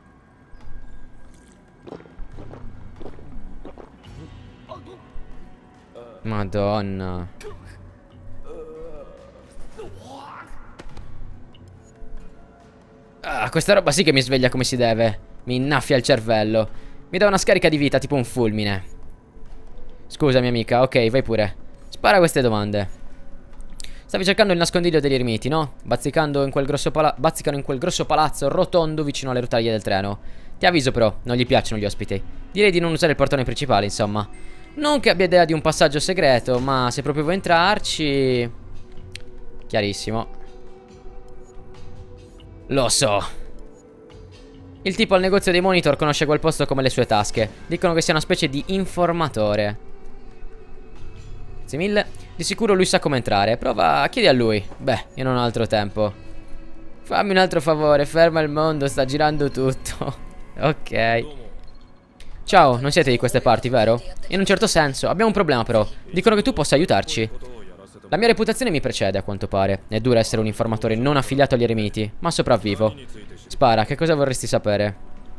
Madonna. Ah, questa roba sì che mi sveglia come si deve. Mi innaffia il cervello. Mi dà una scarica di vita, tipo un fulmine. Scusa, mia amica, ok, vai pure. Spara queste domande. Stavi cercando il nascondiglio degli ermiti, no? Bazzicando in quel grosso pala- bazzicano in quel grosso palazzo rotondo vicino alle rotaie del treno. Ti avviso però, non gli piacciono gli ospiti. Direi di non usare il portone principale, insomma. Non che abbia idea di un passaggio segreto, ma se proprio vuoi entrarci... Chiarissimo. Lo so. Il tipo al negozio dei monitor conosce quel posto come le sue tasche. Dicono che sia una specie di informatore. Grazie mille. Di sicuro lui sa come entrare. Prova, chiedi a lui. Beh, io non ho altro tempo. Fammi un altro favore, ferma il mondo, sta girando tutto. Ok. Ciao, non siete di queste parti, vero? In un certo senso, abbiamo un problema però. Dicono che tu possa aiutarci. La mia reputazione mi precede, a quanto pare. È dura essere un informatore non affiliato agli eremiti, ma sopravvivo. Spara, che cosa vorresti sapere?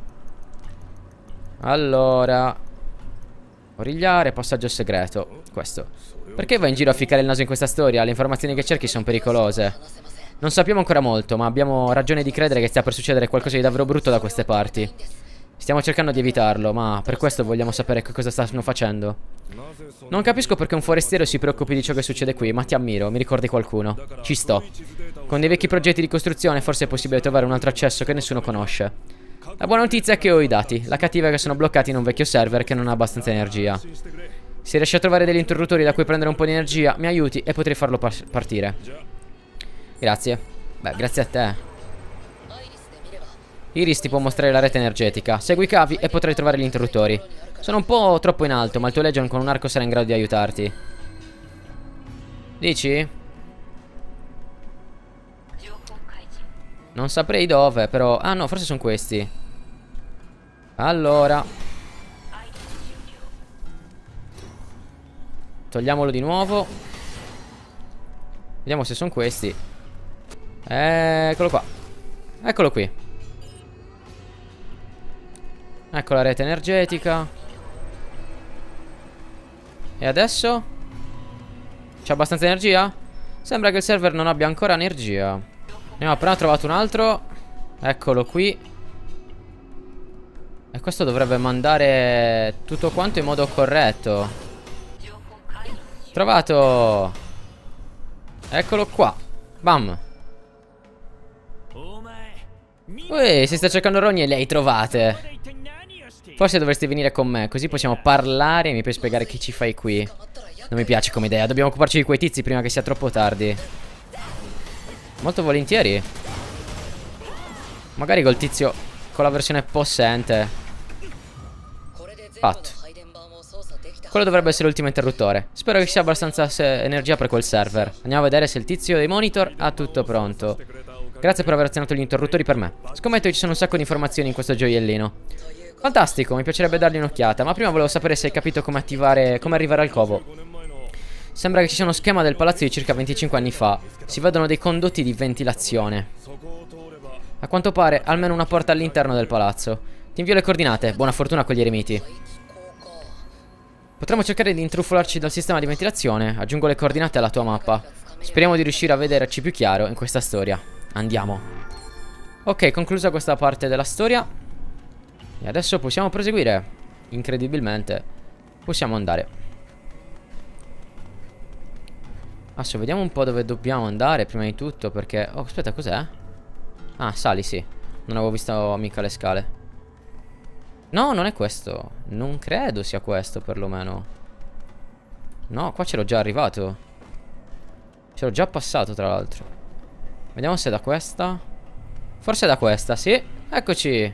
Allora... Origliare, passaggio segreto. Questo. Perché vai in giro a ficcare il naso in questa storia? Le informazioni che cerchi sono pericolose. Non sappiamo ancora molto, ma abbiamo ragione di credere che stia per succedere qualcosa di davvero brutto da queste parti. Stiamo cercando di evitarlo, ma per questo vogliamo sapere che cosa stanno facendo. Non capisco perché un forestiero si preoccupi di ciò che succede qui, ma ti ammiro, mi ricordi qualcuno. Ci sto. Con dei vecchi progetti di costruzione forse è possibile trovare un altro accesso che nessuno conosce. La buona notizia è che ho i dati, la cattiva è che sono bloccati in un vecchio server che non ha abbastanza energia. Se riesci a trovare degli interruttori da cui prendere un po' di energia, mi aiuti e potrei farlo par partire. Grazie. Beh, grazie a te. Iris ti può mostrare la rete energetica. Segui i cavi e potrai trovare gli interruttori. Sono un po' troppo in alto, ma il tuo Legion con un arco sarà in grado di aiutarti. Dici? Non saprei dove, però... Ah no, forse sono questi. Allora. Togliamolo di nuovo. Vediamo se sono questi. Eccolo qua. Eccolo qui. Ecco la rete energetica. E adesso? C'è abbastanza energia? Sembra che il server non abbia ancora energia. Ne ho appena trovato un altro. Eccolo qui. E questo dovrebbe mandare tutto quanto in modo corretto. Trovato. Eccolo qua. Bam. Ui, si sta cercando Rogni e le hai trovate. Forse dovresti venire con me, così possiamo parlare e mi puoi spiegare che ci fai qui. Non mi piace come idea, dobbiamo occuparci di quei tizi prima che sia troppo tardi. Molto volentieri. Magari col tizio, con la versione possente. Fatto. Quello dovrebbe essere l'ultimo interruttore. Spero che ci sia abbastanza energia per quel server. Andiamo a vedere se il tizio dei monitor ha tutto pronto. Grazie per aver azionato gli interruttori per me. Scommetto che ci sono un sacco di informazioni in questo gioiellino. Fantastico, mi piacerebbe dargli un'occhiata. Ma prima volevo sapere se hai capito come attivare, come arrivare al covo. Sembra che ci sia uno schema del palazzo di circa venticinque anni fa. Si vedono dei condotti di ventilazione. A quanto pare almeno una porta all'interno del palazzo. Ti invio le coordinate, buona fortuna con gli eremiti. Potremmo cercare di intrufolarci dal sistema di ventilazione. Aggiungo le coordinate alla tua mappa. Speriamo di riuscire a vederci più chiaro in questa storia. Andiamo. Ok, conclusa questa parte della storia. E adesso possiamo proseguire. Incredibilmente possiamo andare. Adesso vediamo un po' dove dobbiamo andare prima di tutto, perché... Oh, aspetta, cos'è? Ah, sali, sì. Non avevo visto mica le scale. No, non è questo. Non credo sia questo, perlomeno. No, qua c'ero già arrivato. C'ero già passato, tra l'altro. Vediamo se è da questa. Forse è da questa, sì. Eccoci.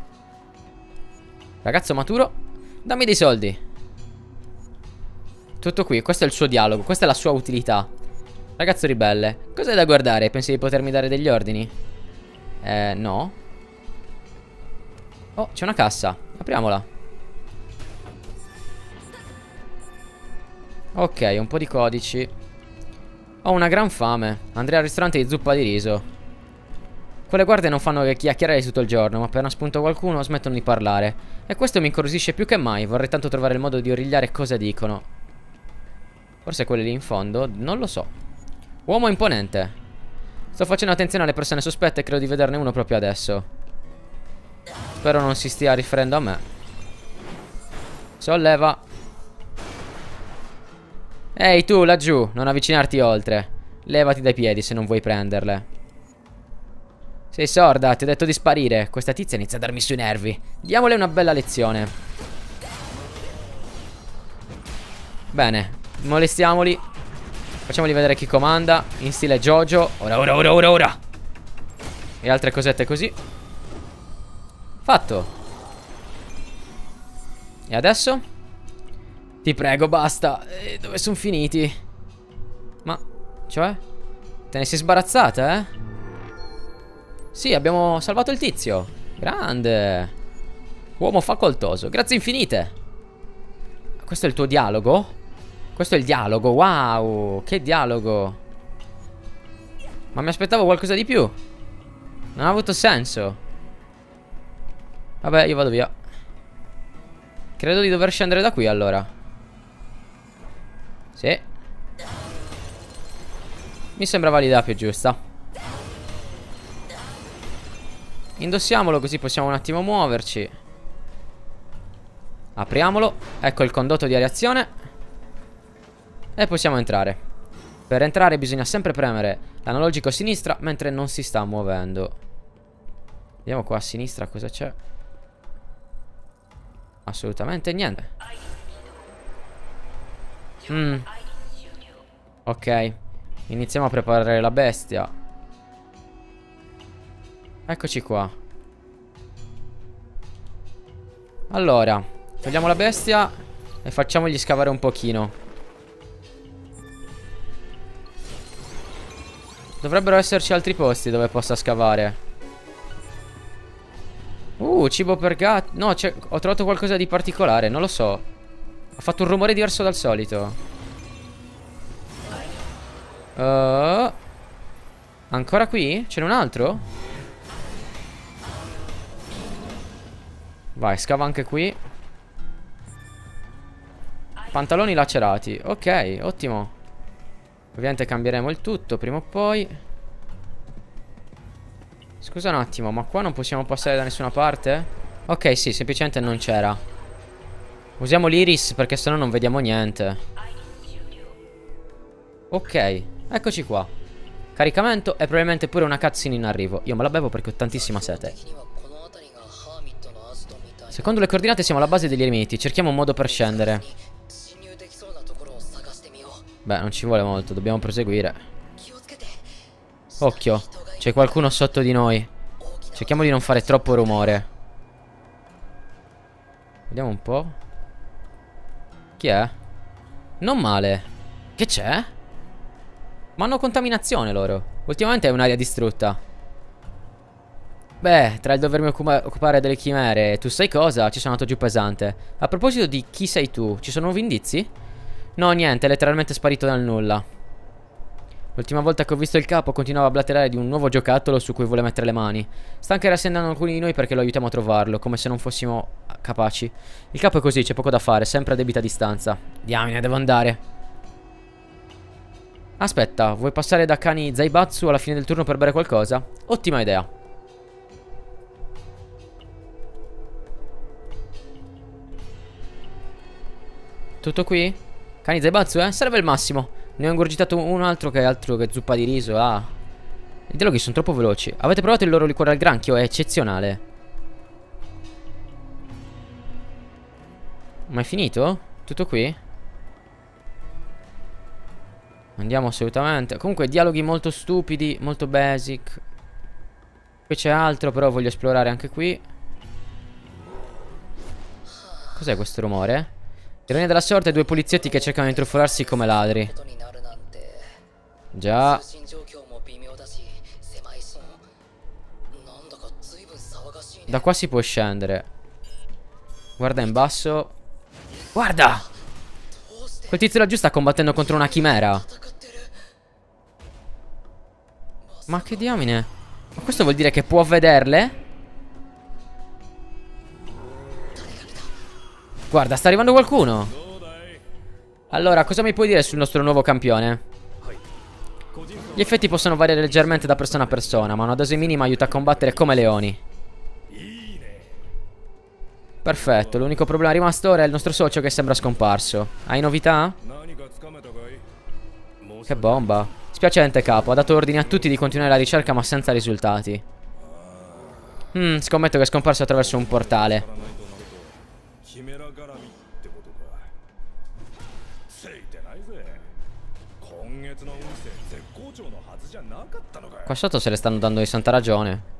Ragazzo maturo, dammi dei soldi. Tutto qui, questo è il suo dialogo, questa è la sua utilità. Ragazzo ribelle, cos'hai da guardare? Pensi di potermi dare degli ordini? Eh, no. Oh, c'è una cassa, apriamola. Ok, un po' di codici. Ho una gran fame. Andrei al ristorante di zuppa di riso. Quelle guardie non fanno che chiacchierare tutto il giorno, ma appena spunta qualcuno smettono di parlare. E questo mi incuriosisce più che mai. Vorrei tanto trovare il modo di origliare cosa dicono. Forse quelli lì in fondo? Non lo so. Uomo imponente. Sto facendo attenzione alle persone sospette e credo di vederne uno proprio adesso. Spero non si stia riferendo a me. Solleva. Ehi tu laggiù, non avvicinarti oltre. Levati dai piedi se non vuoi prenderle. Sei sorda, ti ho detto di sparire. Questa tizia inizia a darmi sui nervi. Diamole una bella lezione. Bene, molestiamoli. Facciamogli vedere chi comanda. In stile JoJo. Ora, ora, ora, ora, ora. E altre cosette così. Fatto. E adesso? Ti prego, basta. E dove sono finiti? Ma, cioè? Te ne sei sbarazzata, eh? Sì, abbiamo salvato il tizio. Grande. Uomo facoltoso. Grazie infinite. Questo è il tuo dialogo? Questo è il dialogo. Wow, che dialogo. Ma mi aspettavo qualcosa di più. Non ha avuto senso. Vabbè, io vado via. Credo di dover scendere da qui allora. Sì. Mi sembrava l'idea più giusta. Indossiamolo così possiamo un attimo muoverci. Apriamolo. Ecco il condotto di areazione. E possiamo entrare. Per entrare bisogna sempre premere l'analogico a sinistra mentre non si sta muovendo. Vediamo qua a sinistra cosa c'è. Assolutamente niente. Mm. Ok. Iniziamo a preparare la bestia. Eccoci qua. Allora, togliamo la bestia e facciamogli scavare un pochino. Dovrebbero esserci altri posti dove possa scavare. Uh, cibo per gatti. No, ho trovato qualcosa di particolare, non lo so. Ha fatto un rumore diverso dal solito. uh, Ancora qui? Ce n'è un altro? Vai, scava anche qui. Pantaloni lacerati. Ok, ottimo. Ovviamente cambieremo il tutto prima o poi. Scusa un attimo, ma qua non possiamo passare da nessuna parte? Ok, sì, semplicemente non c'era. Usiamo l'iris perché sennò non vediamo niente. Ok, eccoci qua. Caricamento e probabilmente pure una cutscene in arrivo. Io me la bevo perché ho tantissima sete. Secondo le coordinate siamo alla base degli eremiti. Cerchiamo un modo per scendere. Beh, non ci vuole molto, dobbiamo proseguire. Occhio, c'è qualcuno sotto di noi. Cerchiamo di non fare troppo rumore. Vediamo un po'. Chi è? Non male. Che c'è? Ma hanno contaminazione loro. Ultimamente è un'area distrutta. Beh, tra il dovermi occupare delle chimere e tu sai cosa, ci sono andato giù pesante. A proposito di chi sei tu, ci sono nuovi indizi? No, niente, è letteralmente sparito dal nulla. L'ultima volta che ho visto il capo continuava a blatterare di un nuovo giocattolo su cui vuole mettere le mani. Sta anche rassegnando alcuni di noi perché lo aiutiamo a trovarlo, come se non fossimo capaci. Il capo è così, c'è poco da fare, sempre a debita distanza. Diamine, devo andare. Aspetta, vuoi passare da Kani Zaibatsu alla fine del turno per bere qualcosa? Ottima idea. Tutto qui? Kani Zaibatsu, eh? Serve il massimo. Ne ho ingurgitato un altro che altro che zuppa di riso. Ah, i dialoghi sono troppo veloci. Avete provato il loro liquore al granchio? È eccezionale. Ma è finito? Tutto qui? Andiamo assolutamente. Comunque dialoghi molto stupidi, molto basic. Qui c'è altro, però voglio esplorare anche qui. Cos'è questo rumore? Ironia della sorte, due poliziotti che cercano di intrufolarsi come ladri. Già. Da qua si può scendere. Guarda in basso. Guarda! Quel tizio laggiù sta combattendo contro una chimera. Ma che diamine? Ma questo vuol dire che può vederle? Guarda, sta arrivando qualcuno. Allora, cosa mi puoi dire sul nostro nuovo campione? Gli effetti possono variare leggermente da persona a persona, ma una dose minima aiuta a combattere come leoni. Perfetto, l'unico problema rimasto ora è il nostro socio che sembra scomparso. Hai novità? Che bomba. Spiacente capo, ha dato ordine a tutti di continuare la ricerca ma senza risultati. Hmm, scommetto che è scomparso attraverso un portale. Qua sotto se le stanno dando di santa ragione.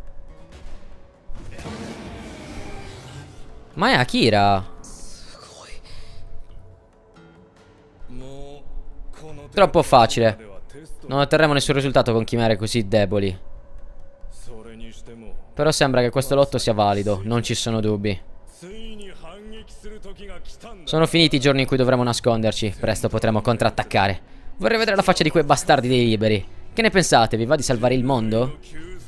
Ma è Akira. Troppo facile. Non otterremo nessun risultato con chimere così deboli. Però sembra che questo lotto sia valido, non ci sono dubbi. Sono finiti i giorni in cui dovremo nasconderci. Presto potremo contrattaccare. Vorrei vedere la faccia di quei bastardi dei liberi. Che ne pensate? Vi va di salvare il mondo?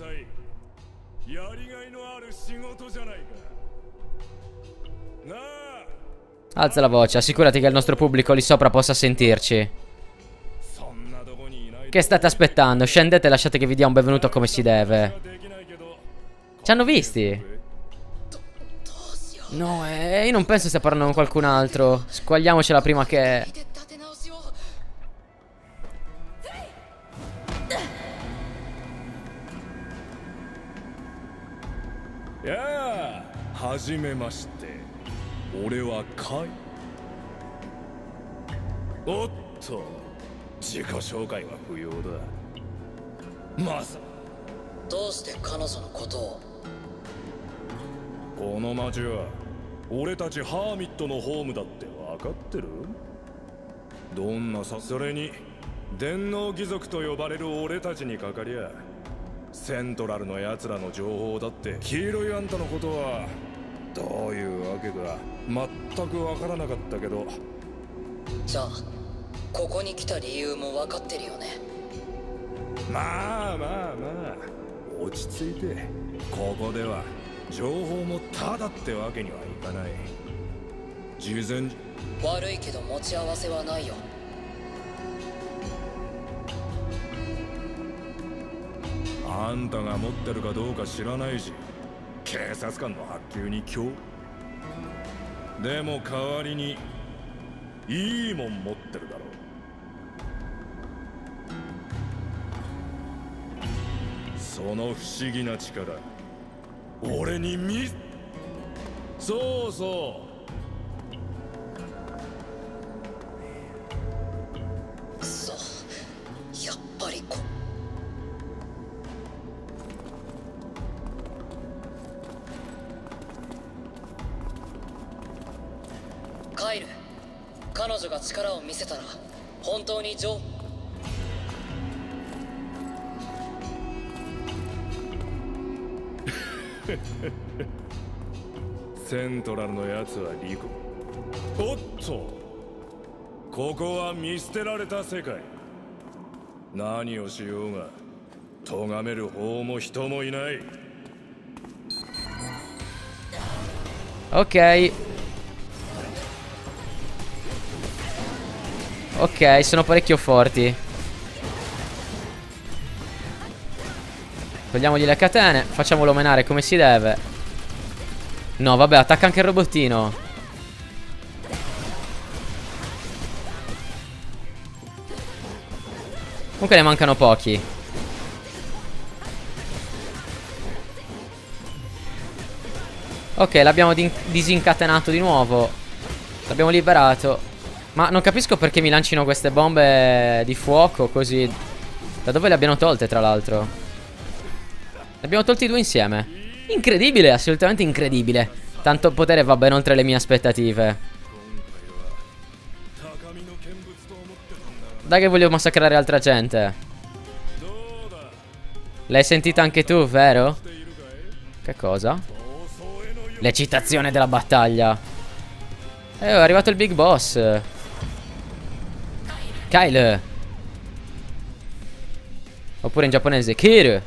Alza la voce, assicurati che il nostro pubblico lì sopra possa sentirci. Che state aspettando? Scendete e lasciate che vi dia un benvenuto come si deve. Ci hanno visti? No, eh, io non penso stia parlando con qualcun altro. Squagliamocela prima che... Yeah, hajimemashite. Ore wa Kai. Otto, zika shoukai wa fuyou da. Masa. どうして彼女のことを？ この町は俺たちハーミットのホームだって分かってる？どんなさ、それに電脳貴族と呼ばれる俺たちにかかりゃ、セントラルの奴らの情報だって黄色いあんたのことはどういうわけか全く分からなかったけど。 じゃあここに来た理由も分かってるよね。 まあまあまあ落ち着いて。ここでは情報もただってわけにはいかない。事前に悪いけど持ち合わせはないよ。 あんたが持ってるかどうか知らないし、警察官の発給に今日でも代わりにいいもん持ってるだろう。その不思議な力俺に見、そうそう。 そう、やっぱりこカイル、彼女が力を見せたら本当にジョーセントラルのやつはリコ。おっと、ここは見捨てられた世界。何をしようが咎める方も人もいない。 Ok. Ok, sono parecchio forti. Togliamogli le catene, facciamolo menare come si deve. No, vabbè, attacca anche il robottino. Comunque ne mancano pochi. Ok, l'abbiamo disincatenato di nuovo. L'abbiamo liberato. Ma non capisco perché mi lancino queste bombe di fuoco così. Da dove le abbiano tolte, tra l'altro? Le abbiamo tolti due insieme. Incredibile, assolutamente incredibile. Tanto potere va ben oltre le mie aspettative. Dai che voglio massacrare altra gente. L'hai sentita anche tu, vero? Che cosa? L'eccitazione della battaglia. Eh, è arrivato il big boss. Kyle. Oppure in giapponese Kiru.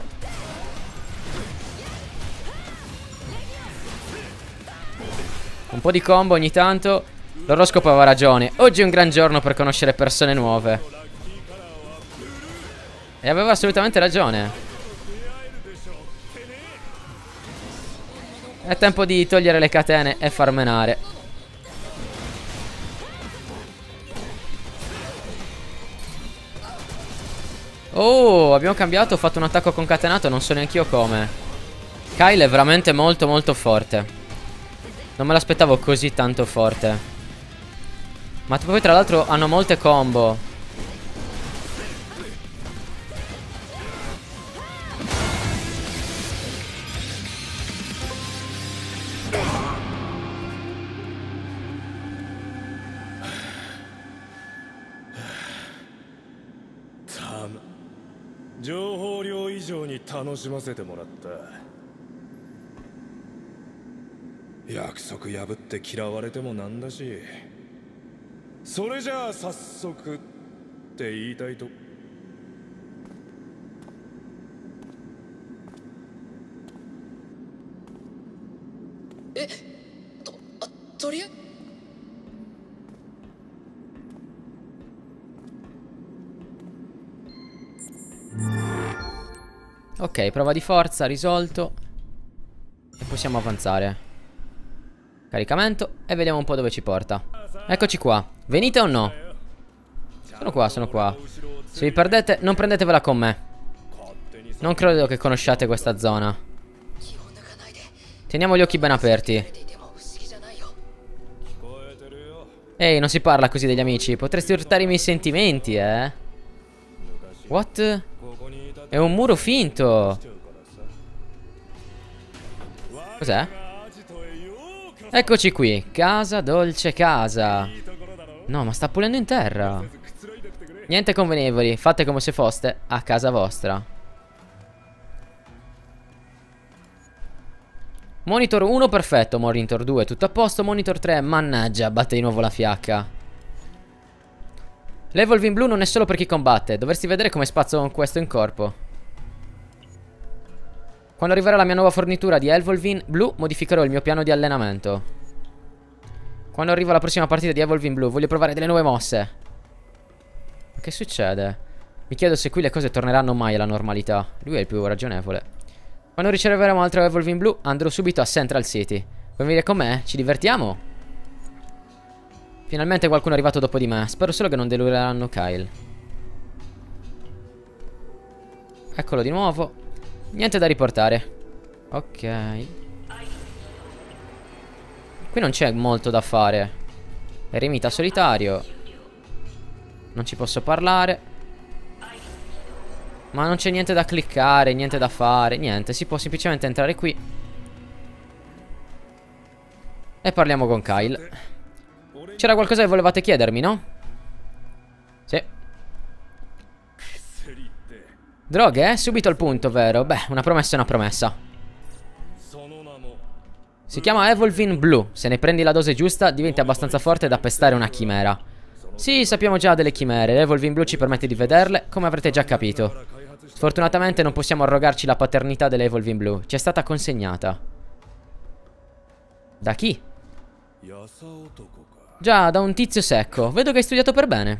Un po' di combo ogni tanto. L'oroscopo aveva ragione. Oggi è un gran giorno per conoscere persone nuove. E aveva assolutamente ragione. È tempo di togliere le catene e far menare. Oh, abbiamo cambiato, ho fatto un attacco concatenato, non so neanche io come. Kyle è veramente molto molto forte. Non me l'aspettavo così tanto forte. Ma poi tra l'altro hanno molte combo. Tam. 情報量以上に楽しませてもらった。約束破って嫌われてもなんだし、それじゃあ早速って言いたいと。 え、と、あ、とりあえず。 Ok, prova di forza, risolto. E possiamo avanzare. Caricamento e vediamo un po' dove ci porta. Eccoci qua. Venite o no? Sono qua, sono qua. Se vi perdete, non prendetevela con me. Non credo che conosciate questa zona. Teniamo gli occhi ben aperti. Ehi, non si parla così degli amici. Potresti urtare i miei sentimenti, eh? What? È un muro finto. Cos'è? Eccoci qui. Casa, dolce casa. No, ma sta pulendo in terra. Niente convenevoli. Fate come se foste a casa vostra. Monitor uno perfetto. Monitor due tutto a posto. Monitor tre mannaggia, batte di nuovo la fiacca. L'Evolving Blue non è solo per chi combatte. Dovresti vedere come spazzo con questo in corpo. Quando arriverà la mia nuova fornitura di Evolving Blue, modificherò il mio piano di allenamento. Quando arriva la prossima partita di Evolving Blue, voglio provare delle nuove mosse. Ma che succede? Mi chiedo se qui le cose torneranno mai alla normalità. Lui è il più ragionevole. Quando riceveremo altro Evolving Blue, andrò subito a Central City. Vuoi venire con me? Ci divertiamo? Finalmente qualcuno è arrivato dopo di me. Spero solo che non deluderanno Kyle. Eccolo di nuovo. Niente da riportare. Ok. Qui non c'è molto da fare. Eremita solitario. Non ci posso parlare. Ma non c'è niente da cliccare, niente da fare, niente. Si può semplicemente entrare qui e parliamo con Kyle. C'era qualcosa che volevate chiedermi, no? Sì. Droghe, eh? Subito al punto, vero? Beh, una promessa è una promessa. Si chiama Evolving Blue. Se ne prendi la dose giusta, diventi abbastanza forte da pestare una chimera. Sì, sappiamo già delle chimere. L'Evolving Blue ci permette di vederle, come avrete già capito. Sfortunatamente non possiamo arrogarci la paternità dell'Evolving Blue. Ci è stata consegnata. Da chi? Già, da un tizio secco. Vedo che hai studiato per bene.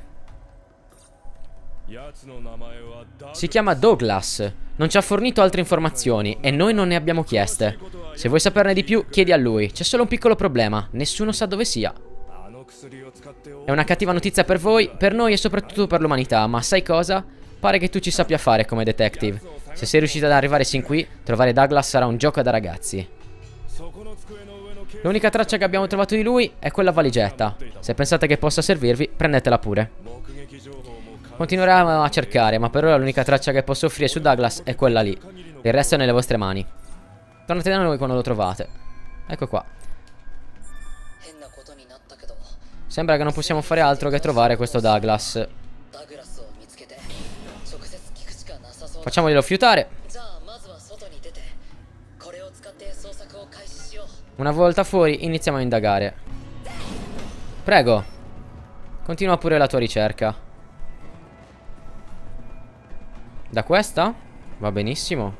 Si chiama Douglas. Non ci ha fornito altre informazioni e noi non ne abbiamo chieste. Se vuoi saperne di più, chiedi a lui. C'è solo un piccolo problema. Nessuno sa dove sia. È una cattiva notizia per voi, per noi e soprattutto per l'umanità. Ma sai cosa? Pare che tu ci sappia fare come detective. Se sei riuscito ad arrivare sin qui, trovare Douglas sarà un gioco da ragazzi. L'unica traccia che abbiamo trovato di lui è quella valigetta. Se pensate che possa servirvi, prendetela pure. Continueremo a cercare, ma per ora l'unica traccia che posso offrire su Douglas è quella lì. Il resto è nelle vostre mani. Tornate da noi quando lo trovate. Ecco qua. Sembra che non possiamo fare altro che trovare questo Douglas. Facciamoglielo fiutare. Una volta fuori iniziamo a indagare. Prego. Continua pure la tua ricerca. Da questa? Va benissimo.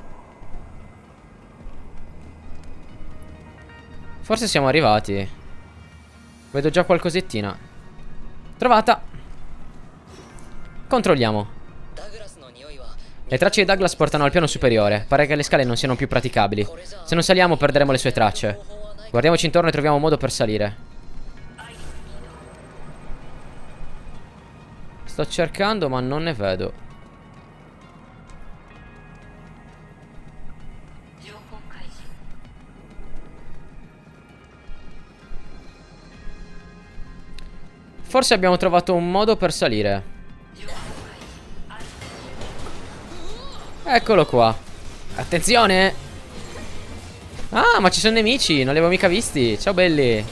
Forse siamo arrivati. Vedo già qualcosettina. Trovata. Controlliamo. Le tracce di Douglas portano al piano superiore. Pare che le scale non siano più praticabili. Se non saliamo perderemo le sue tracce. Guardiamoci intorno e troviamo un modo per salire. Sto cercando ma non ne vedo. Forse abbiamo trovato un modo per salire. Eccolo qua. Attenzione. Ah, ma ci sono nemici. Non li avevo mica visti. Ciao belli.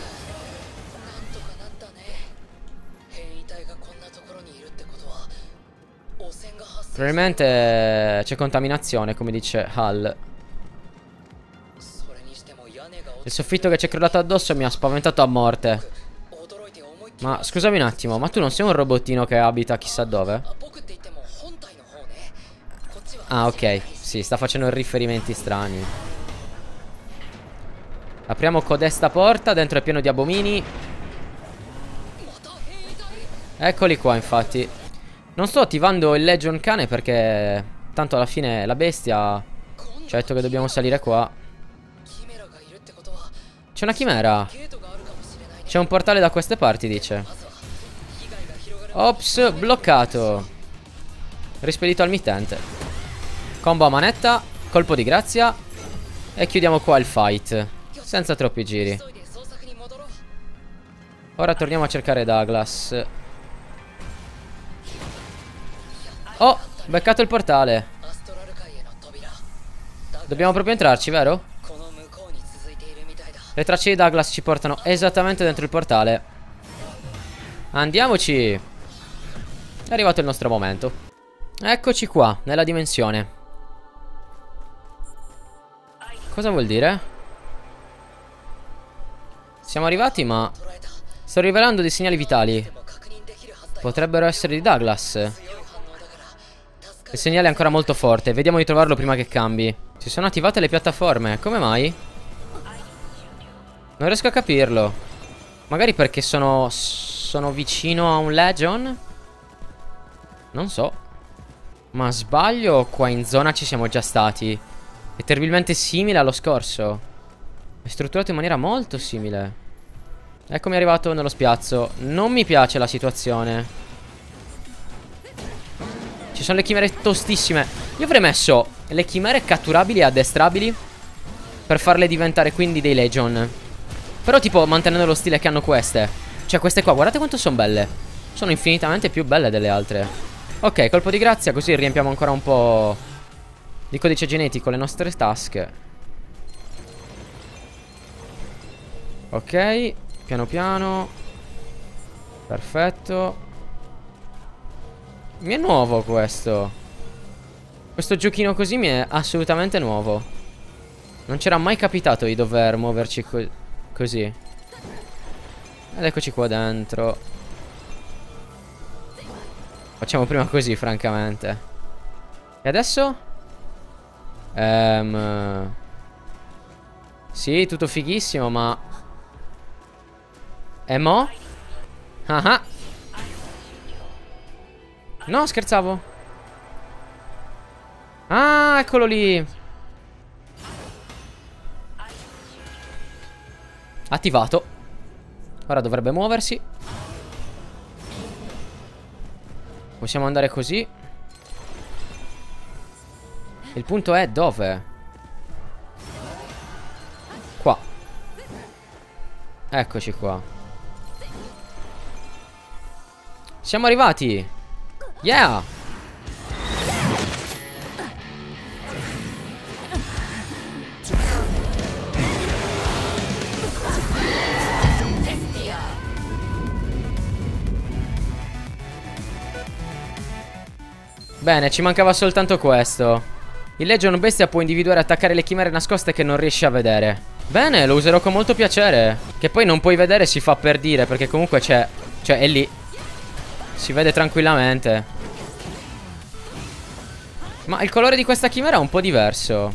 Probabilmente c'è contaminazione, come dice Hal. Il soffitto che ci è crollato addosso mi ha spaventato a morte. Ma scusami un attimo, ma tu non sei un robottino che abita chissà dove? Ah, ok. Sì, sta facendo riferimenti strani. Apriamo codesta porta. Dentro è pieno di abomini. Eccoli qua, infatti. Non sto attivando il Legion cane perché tanto alla fine la bestia ci ha detto che dobbiamo salire qua. C'è una chimera. C'è un portale da queste parti, dice. Ops, bloccato. Rispedito al mittente. Combo a manetta. Colpo di grazia. E chiudiamo qua il fight. Senza troppi giri. Ora torniamo a cercare Douglas. Oh, beccato il portale. Dobbiamo proprio entrarci, vero? Le tracce di Douglas ci portano esattamente dentro il portale. Andiamoci. È arrivato il nostro momento. Eccoci qua, nella dimensione. Cosa vuol dire? Siamo arrivati, ma sto rivelando dei segnali vitali. Potrebbero essere di Douglas. Il segnale è ancora molto forte. Vediamo di trovarlo prima che cambi. Si sono attivate le piattaforme. Come mai? Non riesco a capirlo. Magari perché sono Sono vicino a un Legion? Non so. Ma sbaglio o qua in zona ci siamo già stati? È terribilmente simile allo scorso. È strutturato in maniera molto simile. Eccomi arrivato nello spiazzo. Non mi piace la situazione. Ci sono le chimere tostissime. Io avrei messo le chimere catturabili e addestrabili per farle diventare quindi dei Legion. Però tipo mantenendo lo stile che hanno queste. Cioè queste qua, guardate quanto sono belle. Sono infinitamente più belle delle altre. Ok, colpo di grazia, così riempiamo ancora un po' di codice genetico le nostre tasche. Ok, piano piano. Perfetto. Mi è nuovo questo. Questo giochino così mi è assolutamente nuovo. Non c'era mai capitato di dover muoverci co così. Ed eccoci qua dentro. Facciamo prima così, francamente. E adesso? Ehm Sì, tutto fighissimo, ma E mo? Ah ah. No, scherzavo. Ah, eccolo lì. Attivato. Ora dovrebbe muoversi. Possiamo andare così. Il punto è dove? Eccoci qua. Siamo arrivati. Yeah. Bene, ci mancava soltanto questo. Il Legion Bestia può individuare e attaccare le chimere nascoste che non riesci a vedere. Bene, lo userò con molto piacere. Che poi non puoi vedere si fa per dire, perché comunque c'è, cioè è lì. Si vede tranquillamente. Ma il colore di questa chimera è un po' diverso.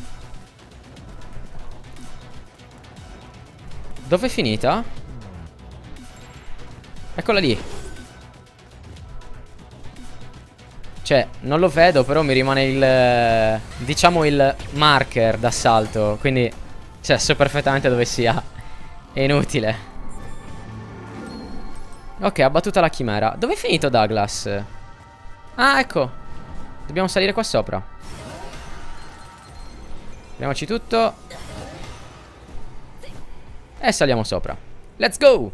Dove è finita? Eccola lì. Cioè, non lo vedo, però mi rimane il... diciamo il marker d'assalto. Quindi, cioè, so perfettamente dove sia. È inutile. Ok, ha battuto la chimera. Dove è finito Douglas? Ah, ecco. Dobbiamo salire qua sopra. Prendiamoci tutto. E saliamo sopra. Let's go!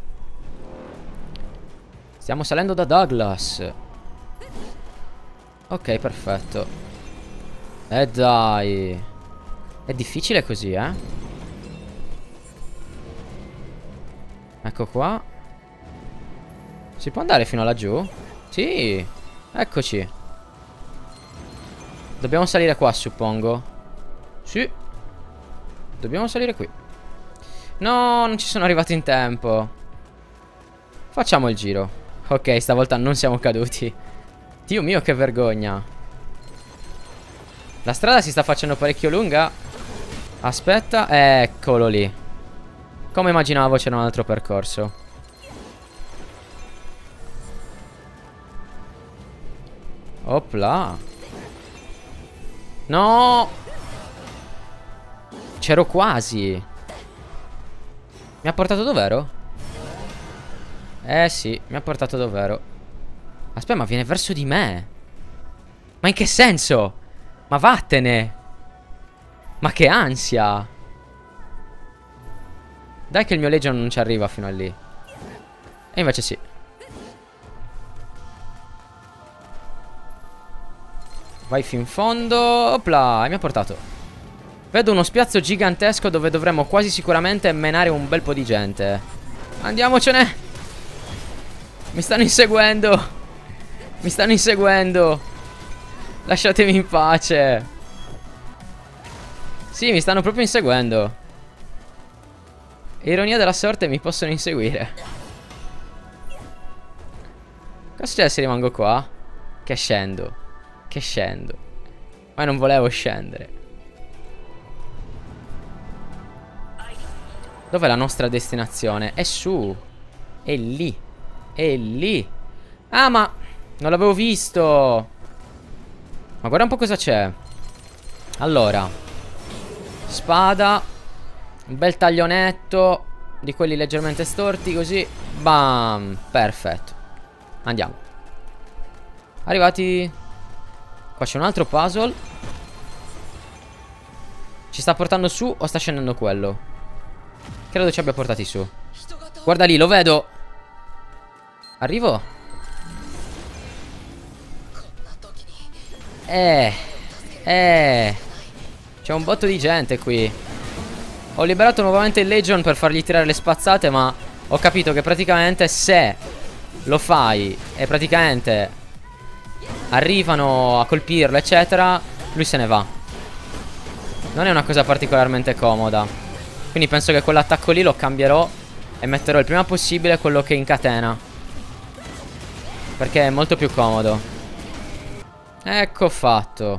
Stiamo salendo da Douglas. Ok, perfetto. Eh dai. È difficile così, eh? Ecco qua. Si può andare fino laggiù? Sì. Eccoci. Dobbiamo salire qua, suppongo. Sì. Dobbiamo salire qui. No, non ci sono arrivato in tempo. Facciamo il giro. Ok, stavolta non siamo caduti. Dio mio, che vergogna. La strada si sta facendo parecchio lunga. Aspetta, eccolo lì. Come immaginavo c'era un altro percorso. Opla. No. C'ero quasi. Mi ha portato dov'ero? Eh sì, mi ha portato dov'ero. Aspetta, ma viene verso di me. Ma in che senso? Ma vattene. Ma che ansia. Dai che il mio Legion non ci arriva fino a lì. E invece sì. Vai fin in fondo. Opla, e mi ha portato. Vedo uno spiazzo gigantesco dove dovremmo quasi sicuramente menare un bel po' di gente. Andiamocene. Mi stanno inseguendo. Mi stanno inseguendo. Lasciatemi in pace. Sì, mi stanno proprio inseguendo. Ironia della sorte, mi possono inseguire. Cosa succede se rimango qua? Che scendo. Che scendo. Ma non volevo scendere. Dov'è la nostra destinazione? È su. È lì. È lì. Ah, ma... non l'avevo visto. Ma guarda un po' cosa c'è. Allora, spada. Un bel taglionetto. Di quelli leggermente storti così. Bam. Perfetto. Andiamo. Arrivati. Qua c'è un altro puzzle. Ci sta portando su o sta scendendo quello? Credo ci abbia portati su. Guarda lì, lo vedo. Arrivo. Eh, eh, c'è un botto di gente qui. Ho liberato nuovamente il Legion per fargli tirare le spazzate, ma ho capito che praticamente se lo fai e praticamente arrivano a colpirlo eccetera, lui se ne va. Non è una cosa particolarmente comoda. Quindi penso che quell'attacco lì lo cambierò e metterò il prima possibile quello che incatena, perché è molto più comodo. Ecco fatto.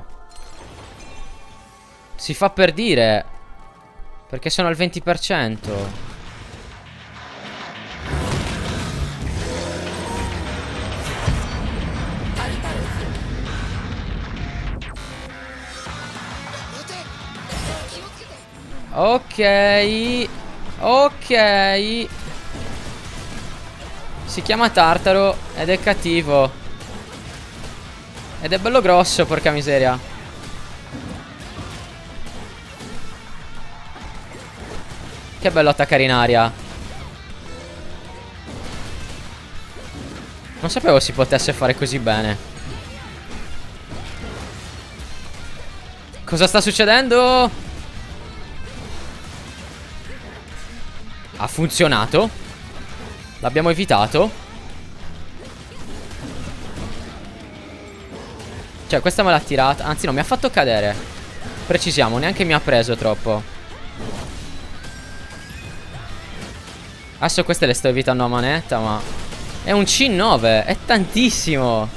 Si fa per dire, perché sono al venti per cento. Ok. Ok. Si chiama Tartaro ed è cattivo. Ed è bello grosso, porca miseria. Che bello attaccare in aria. Non sapevo si potesse fare così bene. Cosa sta succedendo? Ha funzionato. L'abbiamo evitato. Cioè questa me l'ha tirata. Anzi no, mi ha fatto cadere. Precisiamo, neanche mi ha preso troppo. Adesso queste le sto evitando a manetta, ma è un C nove, è tantissimo.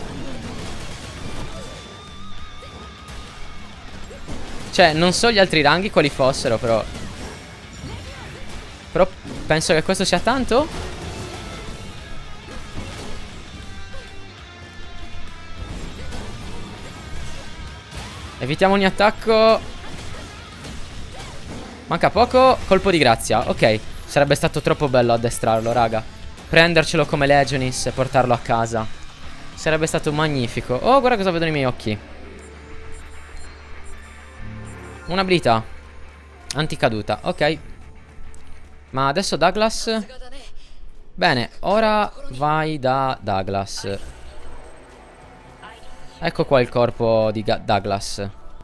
Cioè non so gli altri ranghi quali fossero, però Però penso che questo sia tanto. Evitiamo ogni attacco. Manca poco. Colpo di grazia. Ok. Sarebbe stato troppo bello addestrarlo, raga. Prendercelo come Legionis e portarlo a casa. Sarebbe stato magnifico. Oh, guarda cosa vedono i miei occhi. Un'abilità anticaduta. Ok. Ma adesso Douglas. Bene, ora vai da Douglas. Ecco qua il corpo di Douglas.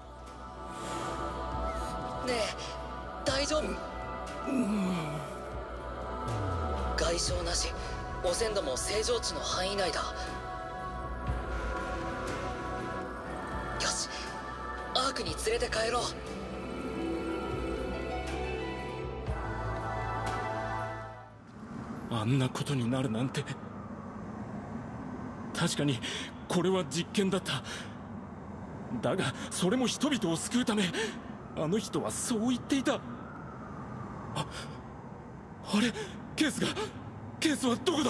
外傷なし、汚染度も正常値の範囲内だ。よし、アークに連れて帰ろう。 あんなことになるなんて。確かにこれは実験だった。だがそれも人々を救うため。あの人はそう言っていた。あ、あれ、ケースがケースはどこだ。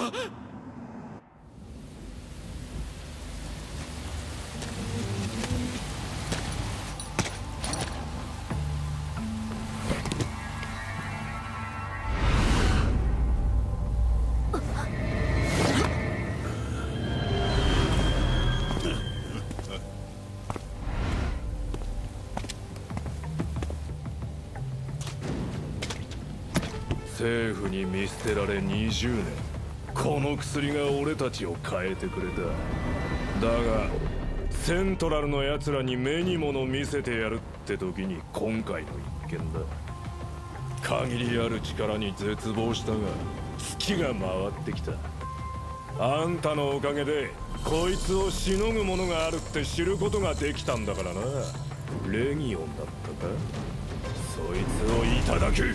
政府に見捨てられにじゅうねん。この薬が俺たちを変えてくれた。だがセントラルのやつらに目に物見せてやるって時に今回の一件だ。限りある力に絶望したが月が回ってきた。あんたのおかげでこいつをしのぐものがあるって知ることができたんだからな。レギオンだったか。そいつをいただく。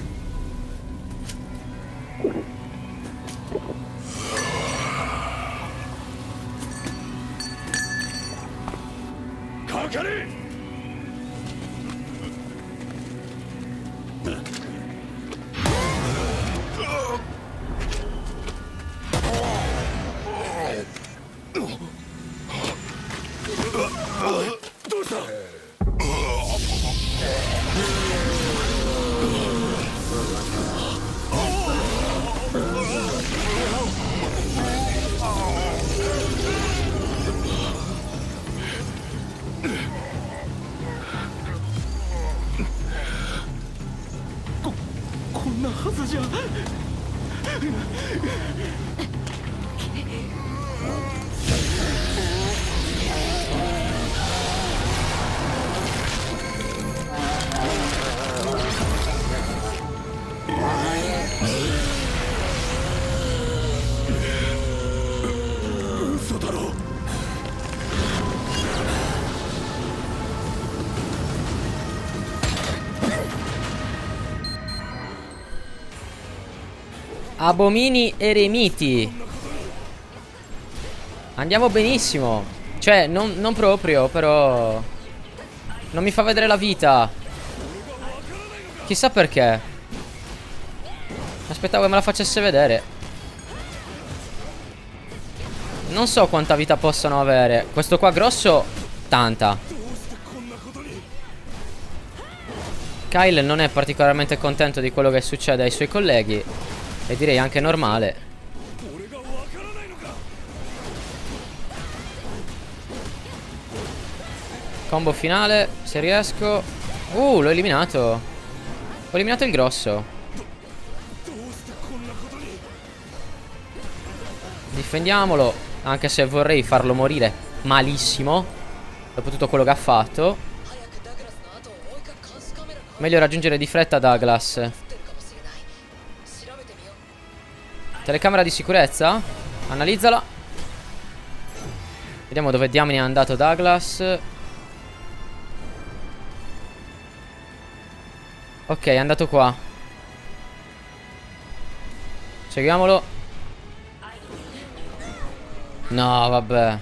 かかれ。どうした。ここんなはずじゃ。嘘だろ。 Abomini eremiti. Andiamo benissimo. Cioè non, non proprio, però non mi fa vedere la vita. Chissà perché. Aspettavo che me la facesse vedere. Non so quanta vita possono avere. Questo qua grosso, tanta. Kyle non è particolarmente contento di quello che succede ai suoi colleghi. E direi anche normale. Combo finale, se riesco. Uh, l'ho eliminato. Ho eliminato il grosso. Difendiamolo. Anche se vorrei farlo morire malissimo, dopo tutto quello che ha fatto. Meglio raggiungere di fretta Douglas. Telecamera di sicurezza. Analizzala. Vediamo dove diamine è andato Douglas. Ok, è andato qua. Seguiamolo. No, vabbè.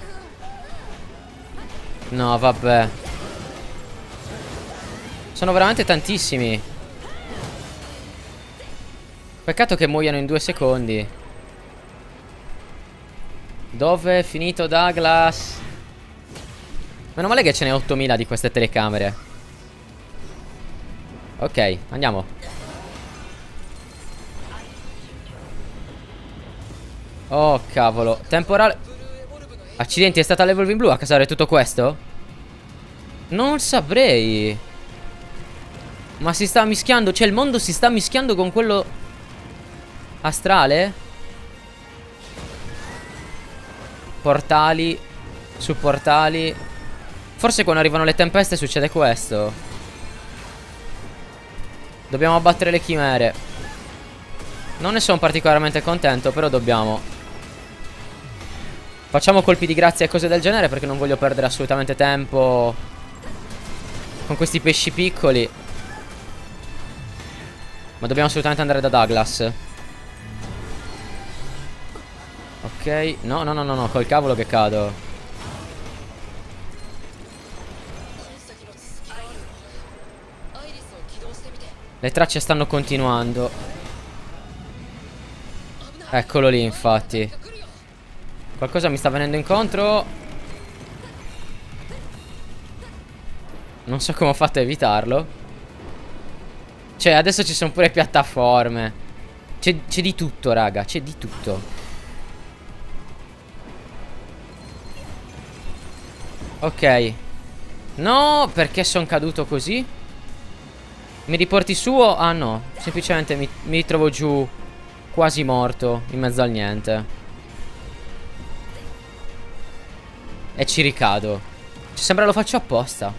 No, vabbè. Sono veramente tantissimi. Peccato che muoiano in due secondi. Dove è finito Douglas? Meno male che ce n'è ottomila di queste telecamere. Ok, andiamo. Oh, cavolo. Temporale. Accidenti, è stata l'Evolving Blue a causare tutto questo? Non saprei. Ma si sta mischiando. Cioè il mondo si sta mischiando con quello astrale? Portali. Su portali. Forse quando arrivano le tempeste succede questo. Dobbiamo abbattere le chimere. Non ne sono particolarmente contento, però dobbiamo. Facciamo colpi di grazia e cose del genere, perché non voglio perdere assolutamente tempo con questi pesci piccoli. Ma dobbiamo assolutamente andare da Douglas. Ok. No, no, no, no, no, col cavolo che cado. Le tracce stanno continuando. Eccolo lì, infatti. Qualcosa mi sta venendo incontro. Non so come ho fatto a evitarlo. Cioè, adesso ci sono pure piattaforme. C'è di tutto, raga. C'è di tutto. Ok. No, perché sono caduto così? Mi riporti su o... Ah no, semplicemente mi, mi ritrovo giù quasi morto, in mezzo al niente. E ci ricado. Ci sembra lo faccio apposta.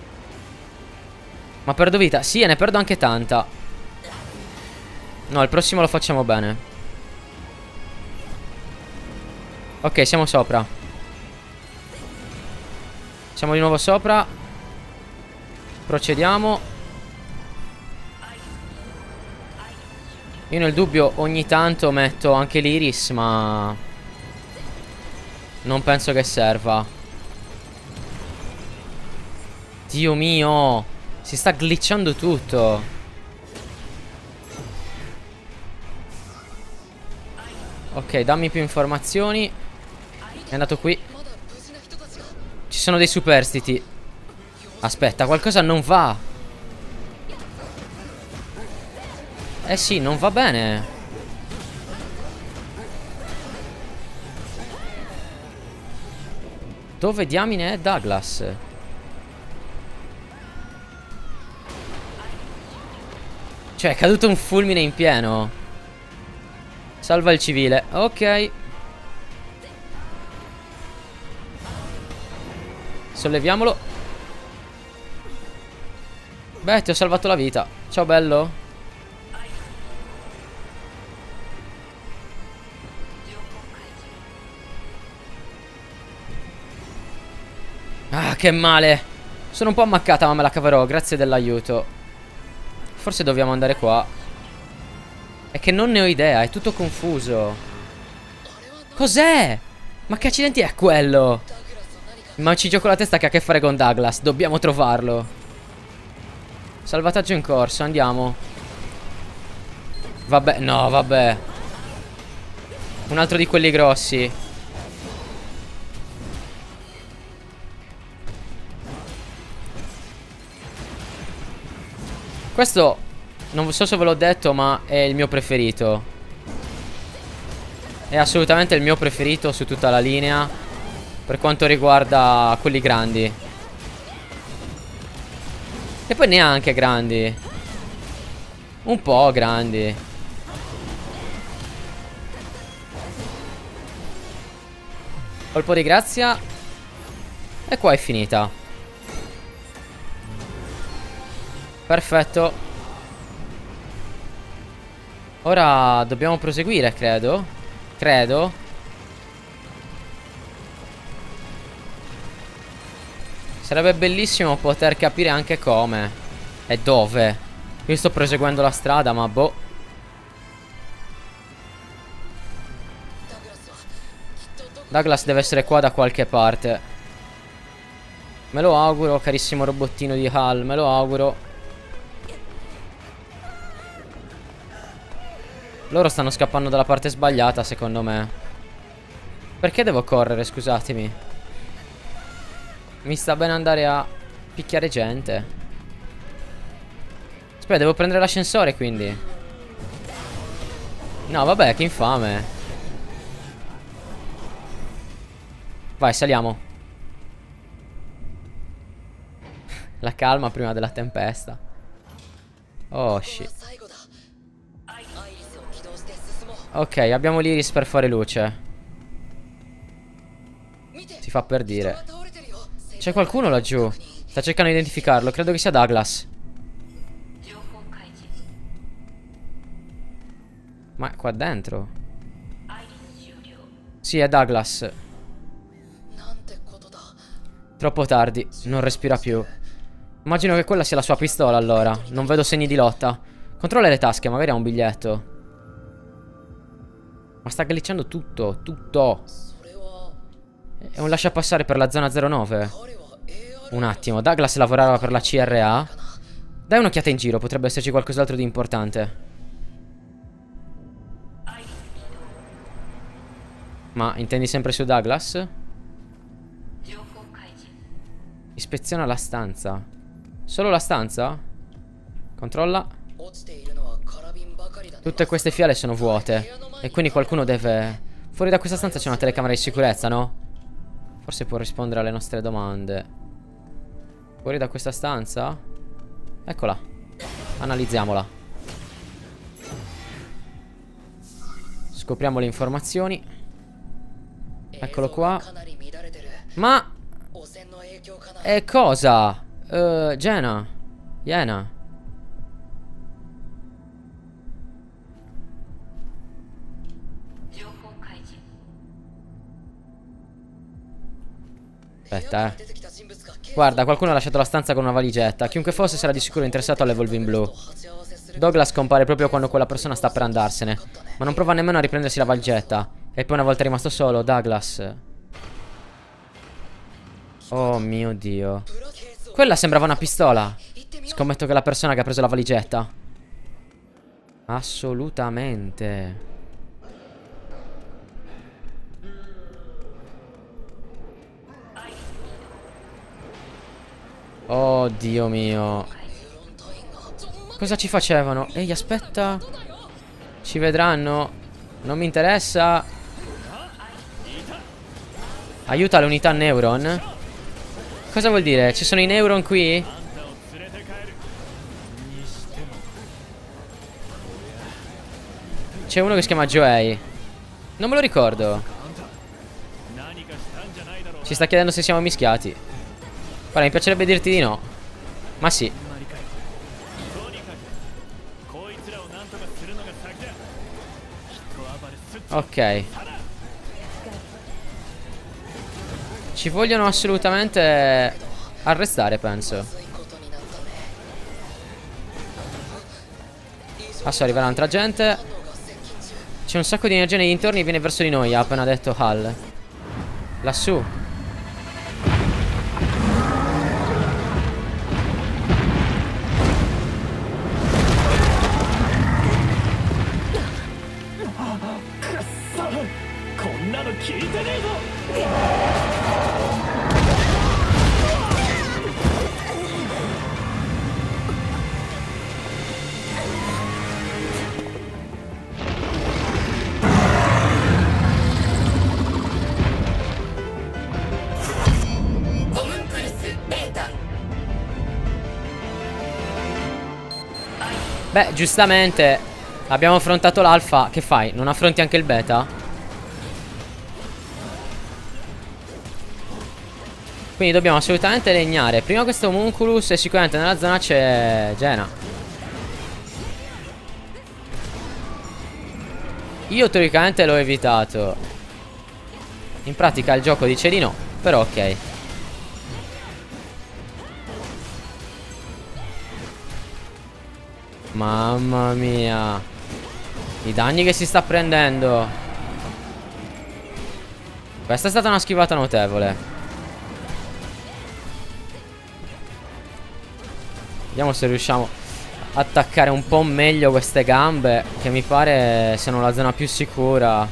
Ma perdo vita? Sì, e ne perdo anche tanta. No, il prossimo lo facciamo bene. Ok, siamo sopra. Siamo di nuovo sopra. Procediamo. Io nel dubbio ogni tanto metto anche l'Iris, ma non penso che serva. Dio mio, si sta glitchando tutto. Ok, dammi più informazioni. È andato qui. Ci sono dei superstiti. Aspetta, qualcosa non va. Eh sì, non va bene. Dove diamine è Douglas? Cioè è caduto un fulmine in pieno. Salva il civile. Ok. Solleviamolo. Beh, ti ho salvato la vita. Ciao bello. Ah, che male. Sono un po' ammaccata, ma me la caverò. Grazie dell'aiuto. Forse dobbiamo andare qua. È che non ne ho idea. È tutto confuso. Cos'è? Ma che accidenti è quello? Ma ci gioco la testa che ha a che fare con Douglas. Dobbiamo trovarlo. Salvataggio in corso. Andiamo. Vabbè. No, vabbè. Un altro di quelli grossi. Questo non so se ve l'ho detto, ma è il mio preferito. È assolutamente il mio preferito su tutta la linea, per quanto riguarda quelli grandi. E poi neanche grandi. Un po' grandi. Colpo di grazia. E qua è finita. Perfetto. Ora dobbiamo proseguire, credo. Credo. Sarebbe bellissimo poter capire anche come e dove. Io sto proseguendo la strada, ma boh. Douglas deve essere qua da qualche parte. Me lo auguro, carissimo robottino di Hal. Me lo auguro. Loro stanno scappando dalla parte sbagliata, secondo me. Perché devo correre, scusatemi? Mi sta bene andare a picchiare gente. Aspetta, devo prendere l'ascensore, quindi. No, vabbè, che infame. Vai, saliamo. La calma prima della tempesta. Oh, shit. Ok, abbiamo l'Iris per fare luce. Si fa per dire. C'è qualcuno laggiù. Sta cercando di identificarlo. Credo che sia Douglas. Ma qua dentro? Sì, è Douglas. Troppo tardi. Non respira più. Immagino che quella sia la sua pistola, allora. Non vedo segni di lotta. Controlla le tasche, magari ha un biglietto. Ma sta glitchando tutto. Tutto. È un lasciapassare per la zona zero nove. Un attimo, Douglas lavorava per la C R A. Dai un'occhiata in giro, potrebbe esserci qualcos'altro di importante. Ma intendi sempre su Douglas? Ispeziona la stanza. Solo la stanza? Controlla. Tutte queste fiale sono vuote. E quindi qualcuno deve... Fuori da questa stanza c'è una telecamera di sicurezza, no? Forse può rispondere alle nostre domande. Fuori da questa stanza? Eccola. Analizziamola. Scopriamo le informazioni. Eccolo qua. Ma... E cosa? Uh, Jenna. Jenna. Aspetta, eh. Guarda, qualcuno ha lasciato la stanza con una valigetta. Chiunque fosse sarà di sicuro interessato all'Evolving Blue. Douglas compare proprio quando quella persona sta per andarsene, ma non prova nemmeno a riprendersi la valigetta. E poi una volta rimasto solo, Douglas... Oh mio Dio. Quella sembrava una pistola. Scommetto che è la persona che ha preso la valigetta. Assolutamente. Oh Dio mio. Cosa ci facevano? Ehi, aspetta. Ci vedranno. Non mi interessa. Aiuta l'unità Neuron. Cosa vuol dire? Ci sono i Neuron qui? C'è uno che si chiama Joey. Non me lo ricordo. Ci sta chiedendo se siamo mischiati. Guarda, mi piacerebbe dirti di no. Ma sì. Ok. Ci vogliono assolutamente arrestare, penso. Adesso arriva un'altra gente. C'è un sacco di energia nei dintorni e viene verso di noi, ha appena detto Hal. Lassù. Beh, giustamente abbiamo affrontato l'alfa. Che fai? Non affronti anche il beta? Quindi dobbiamo assolutamente legnare prima questo homunculus e sicuramente nella zona c'è Jaina. Io teoricamente l'ho evitato. In pratica il gioco dice di no, però ok. Mamma mia, i danni che si sta prendendo. Questa è stata una schivata notevole. Vediamo se riusciamo a attaccare un po' meglio queste gambe, che mi pare siano la zona più sicura.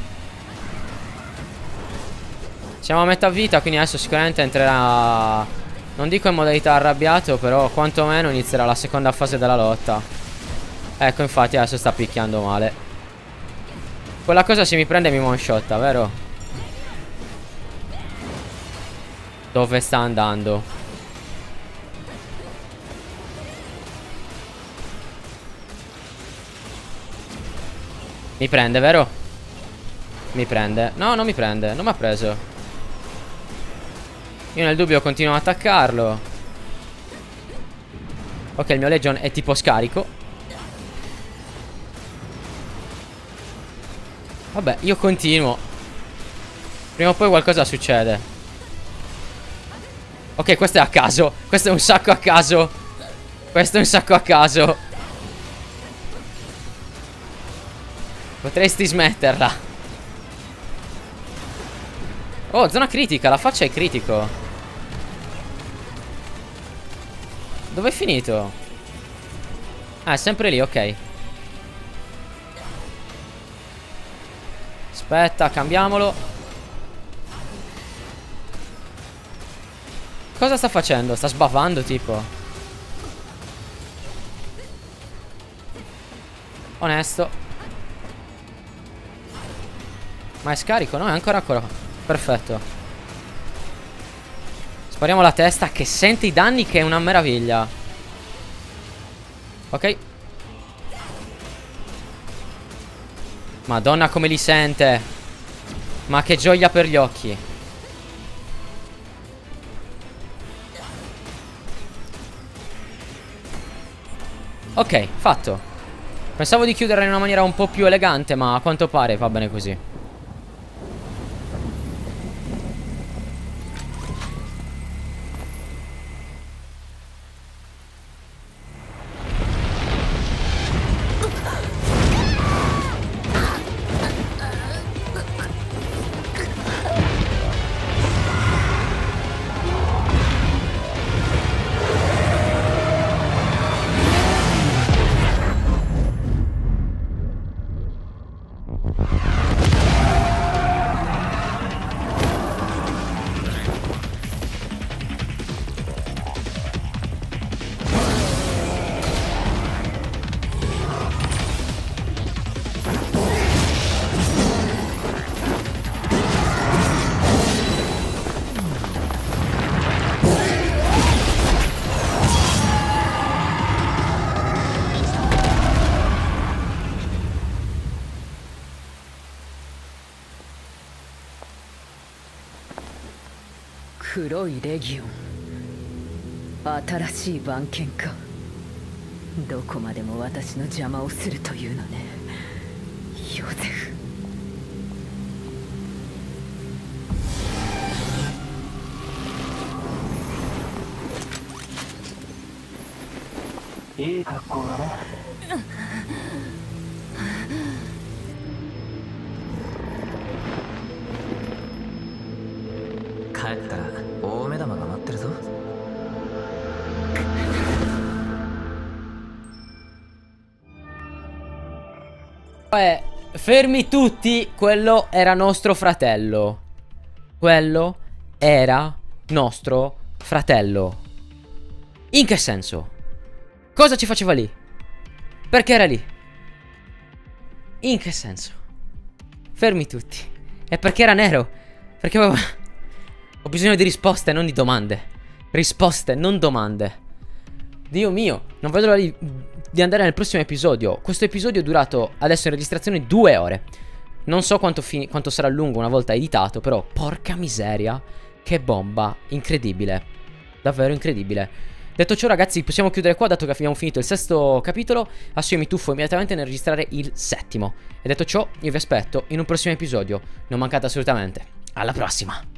Siamo a metà vita, quindi adesso sicuramente entrerà, non dico in modalità arrabbiato, però quantomeno inizierà la seconda fase della lotta. Ecco, infatti adesso sta picchiando male. Quella cosa se mi prende mi one shotta, vero? Dove sta andando? Mi prende, vero? Mi prende. No, non mi prende, non mi ha preso. Io nel dubbio continuo ad attaccarlo. Ok, il mio Legion è tipo scarico. Vabbè, io continuo. Prima o poi qualcosa succede. Ok, questo è a caso. Questo è un sacco a caso. Questo è un sacco a caso. Potresti smetterla. Oh, zona critica. La faccia è critico. Dove è finito? Ah, è sempre lì, ok. Aspetta, cambiamolo. Cosa sta facendo? Sta sbavando tipo. Onesto. Ma è scarico? No, è ancora ancora. Perfetto. Spariamo la testa che sente i danni, che è una meraviglia. Ok. Madonna come li sente. Ma che gioia per gli occhi. Ok, fatto. Pensavo di chiuderla in una maniera un po' più elegante, ma a quanto pare va bene così. 黒いレギオン、新しい番犬か。どこまでも私の邪魔をするというのね、ヨゼフ。 いい格好だね。帰ったら大目玉が待ってるぞ。 Eh, fermi tutti, quello era nostro fratello. Quello era nostro fratello. In che senso? Cosa ci faceva lì? Perché era lì? In che senso? Fermi tutti. E perché era nero? Perché avevo... Ho bisogno di risposte, non di domande. Risposte, non domande. Dio mio, non vedo l'ora di, di andare nel prossimo episodio. Questo episodio è durato adesso in registrazione due ore. Non so quanto, quanto sarà lungo una volta editato, però porca miseria, Che bomba, incredibile. Davvero incredibile. Detto ciò ragazzi, possiamo chiudere qua dato che abbiamo finito il sesto capitolo. Adesso io mi tuffo immediatamente nel registrare il settimo. E detto ciò, io vi aspetto in un prossimo episodio. Non mancate assolutamente. Alla prossima.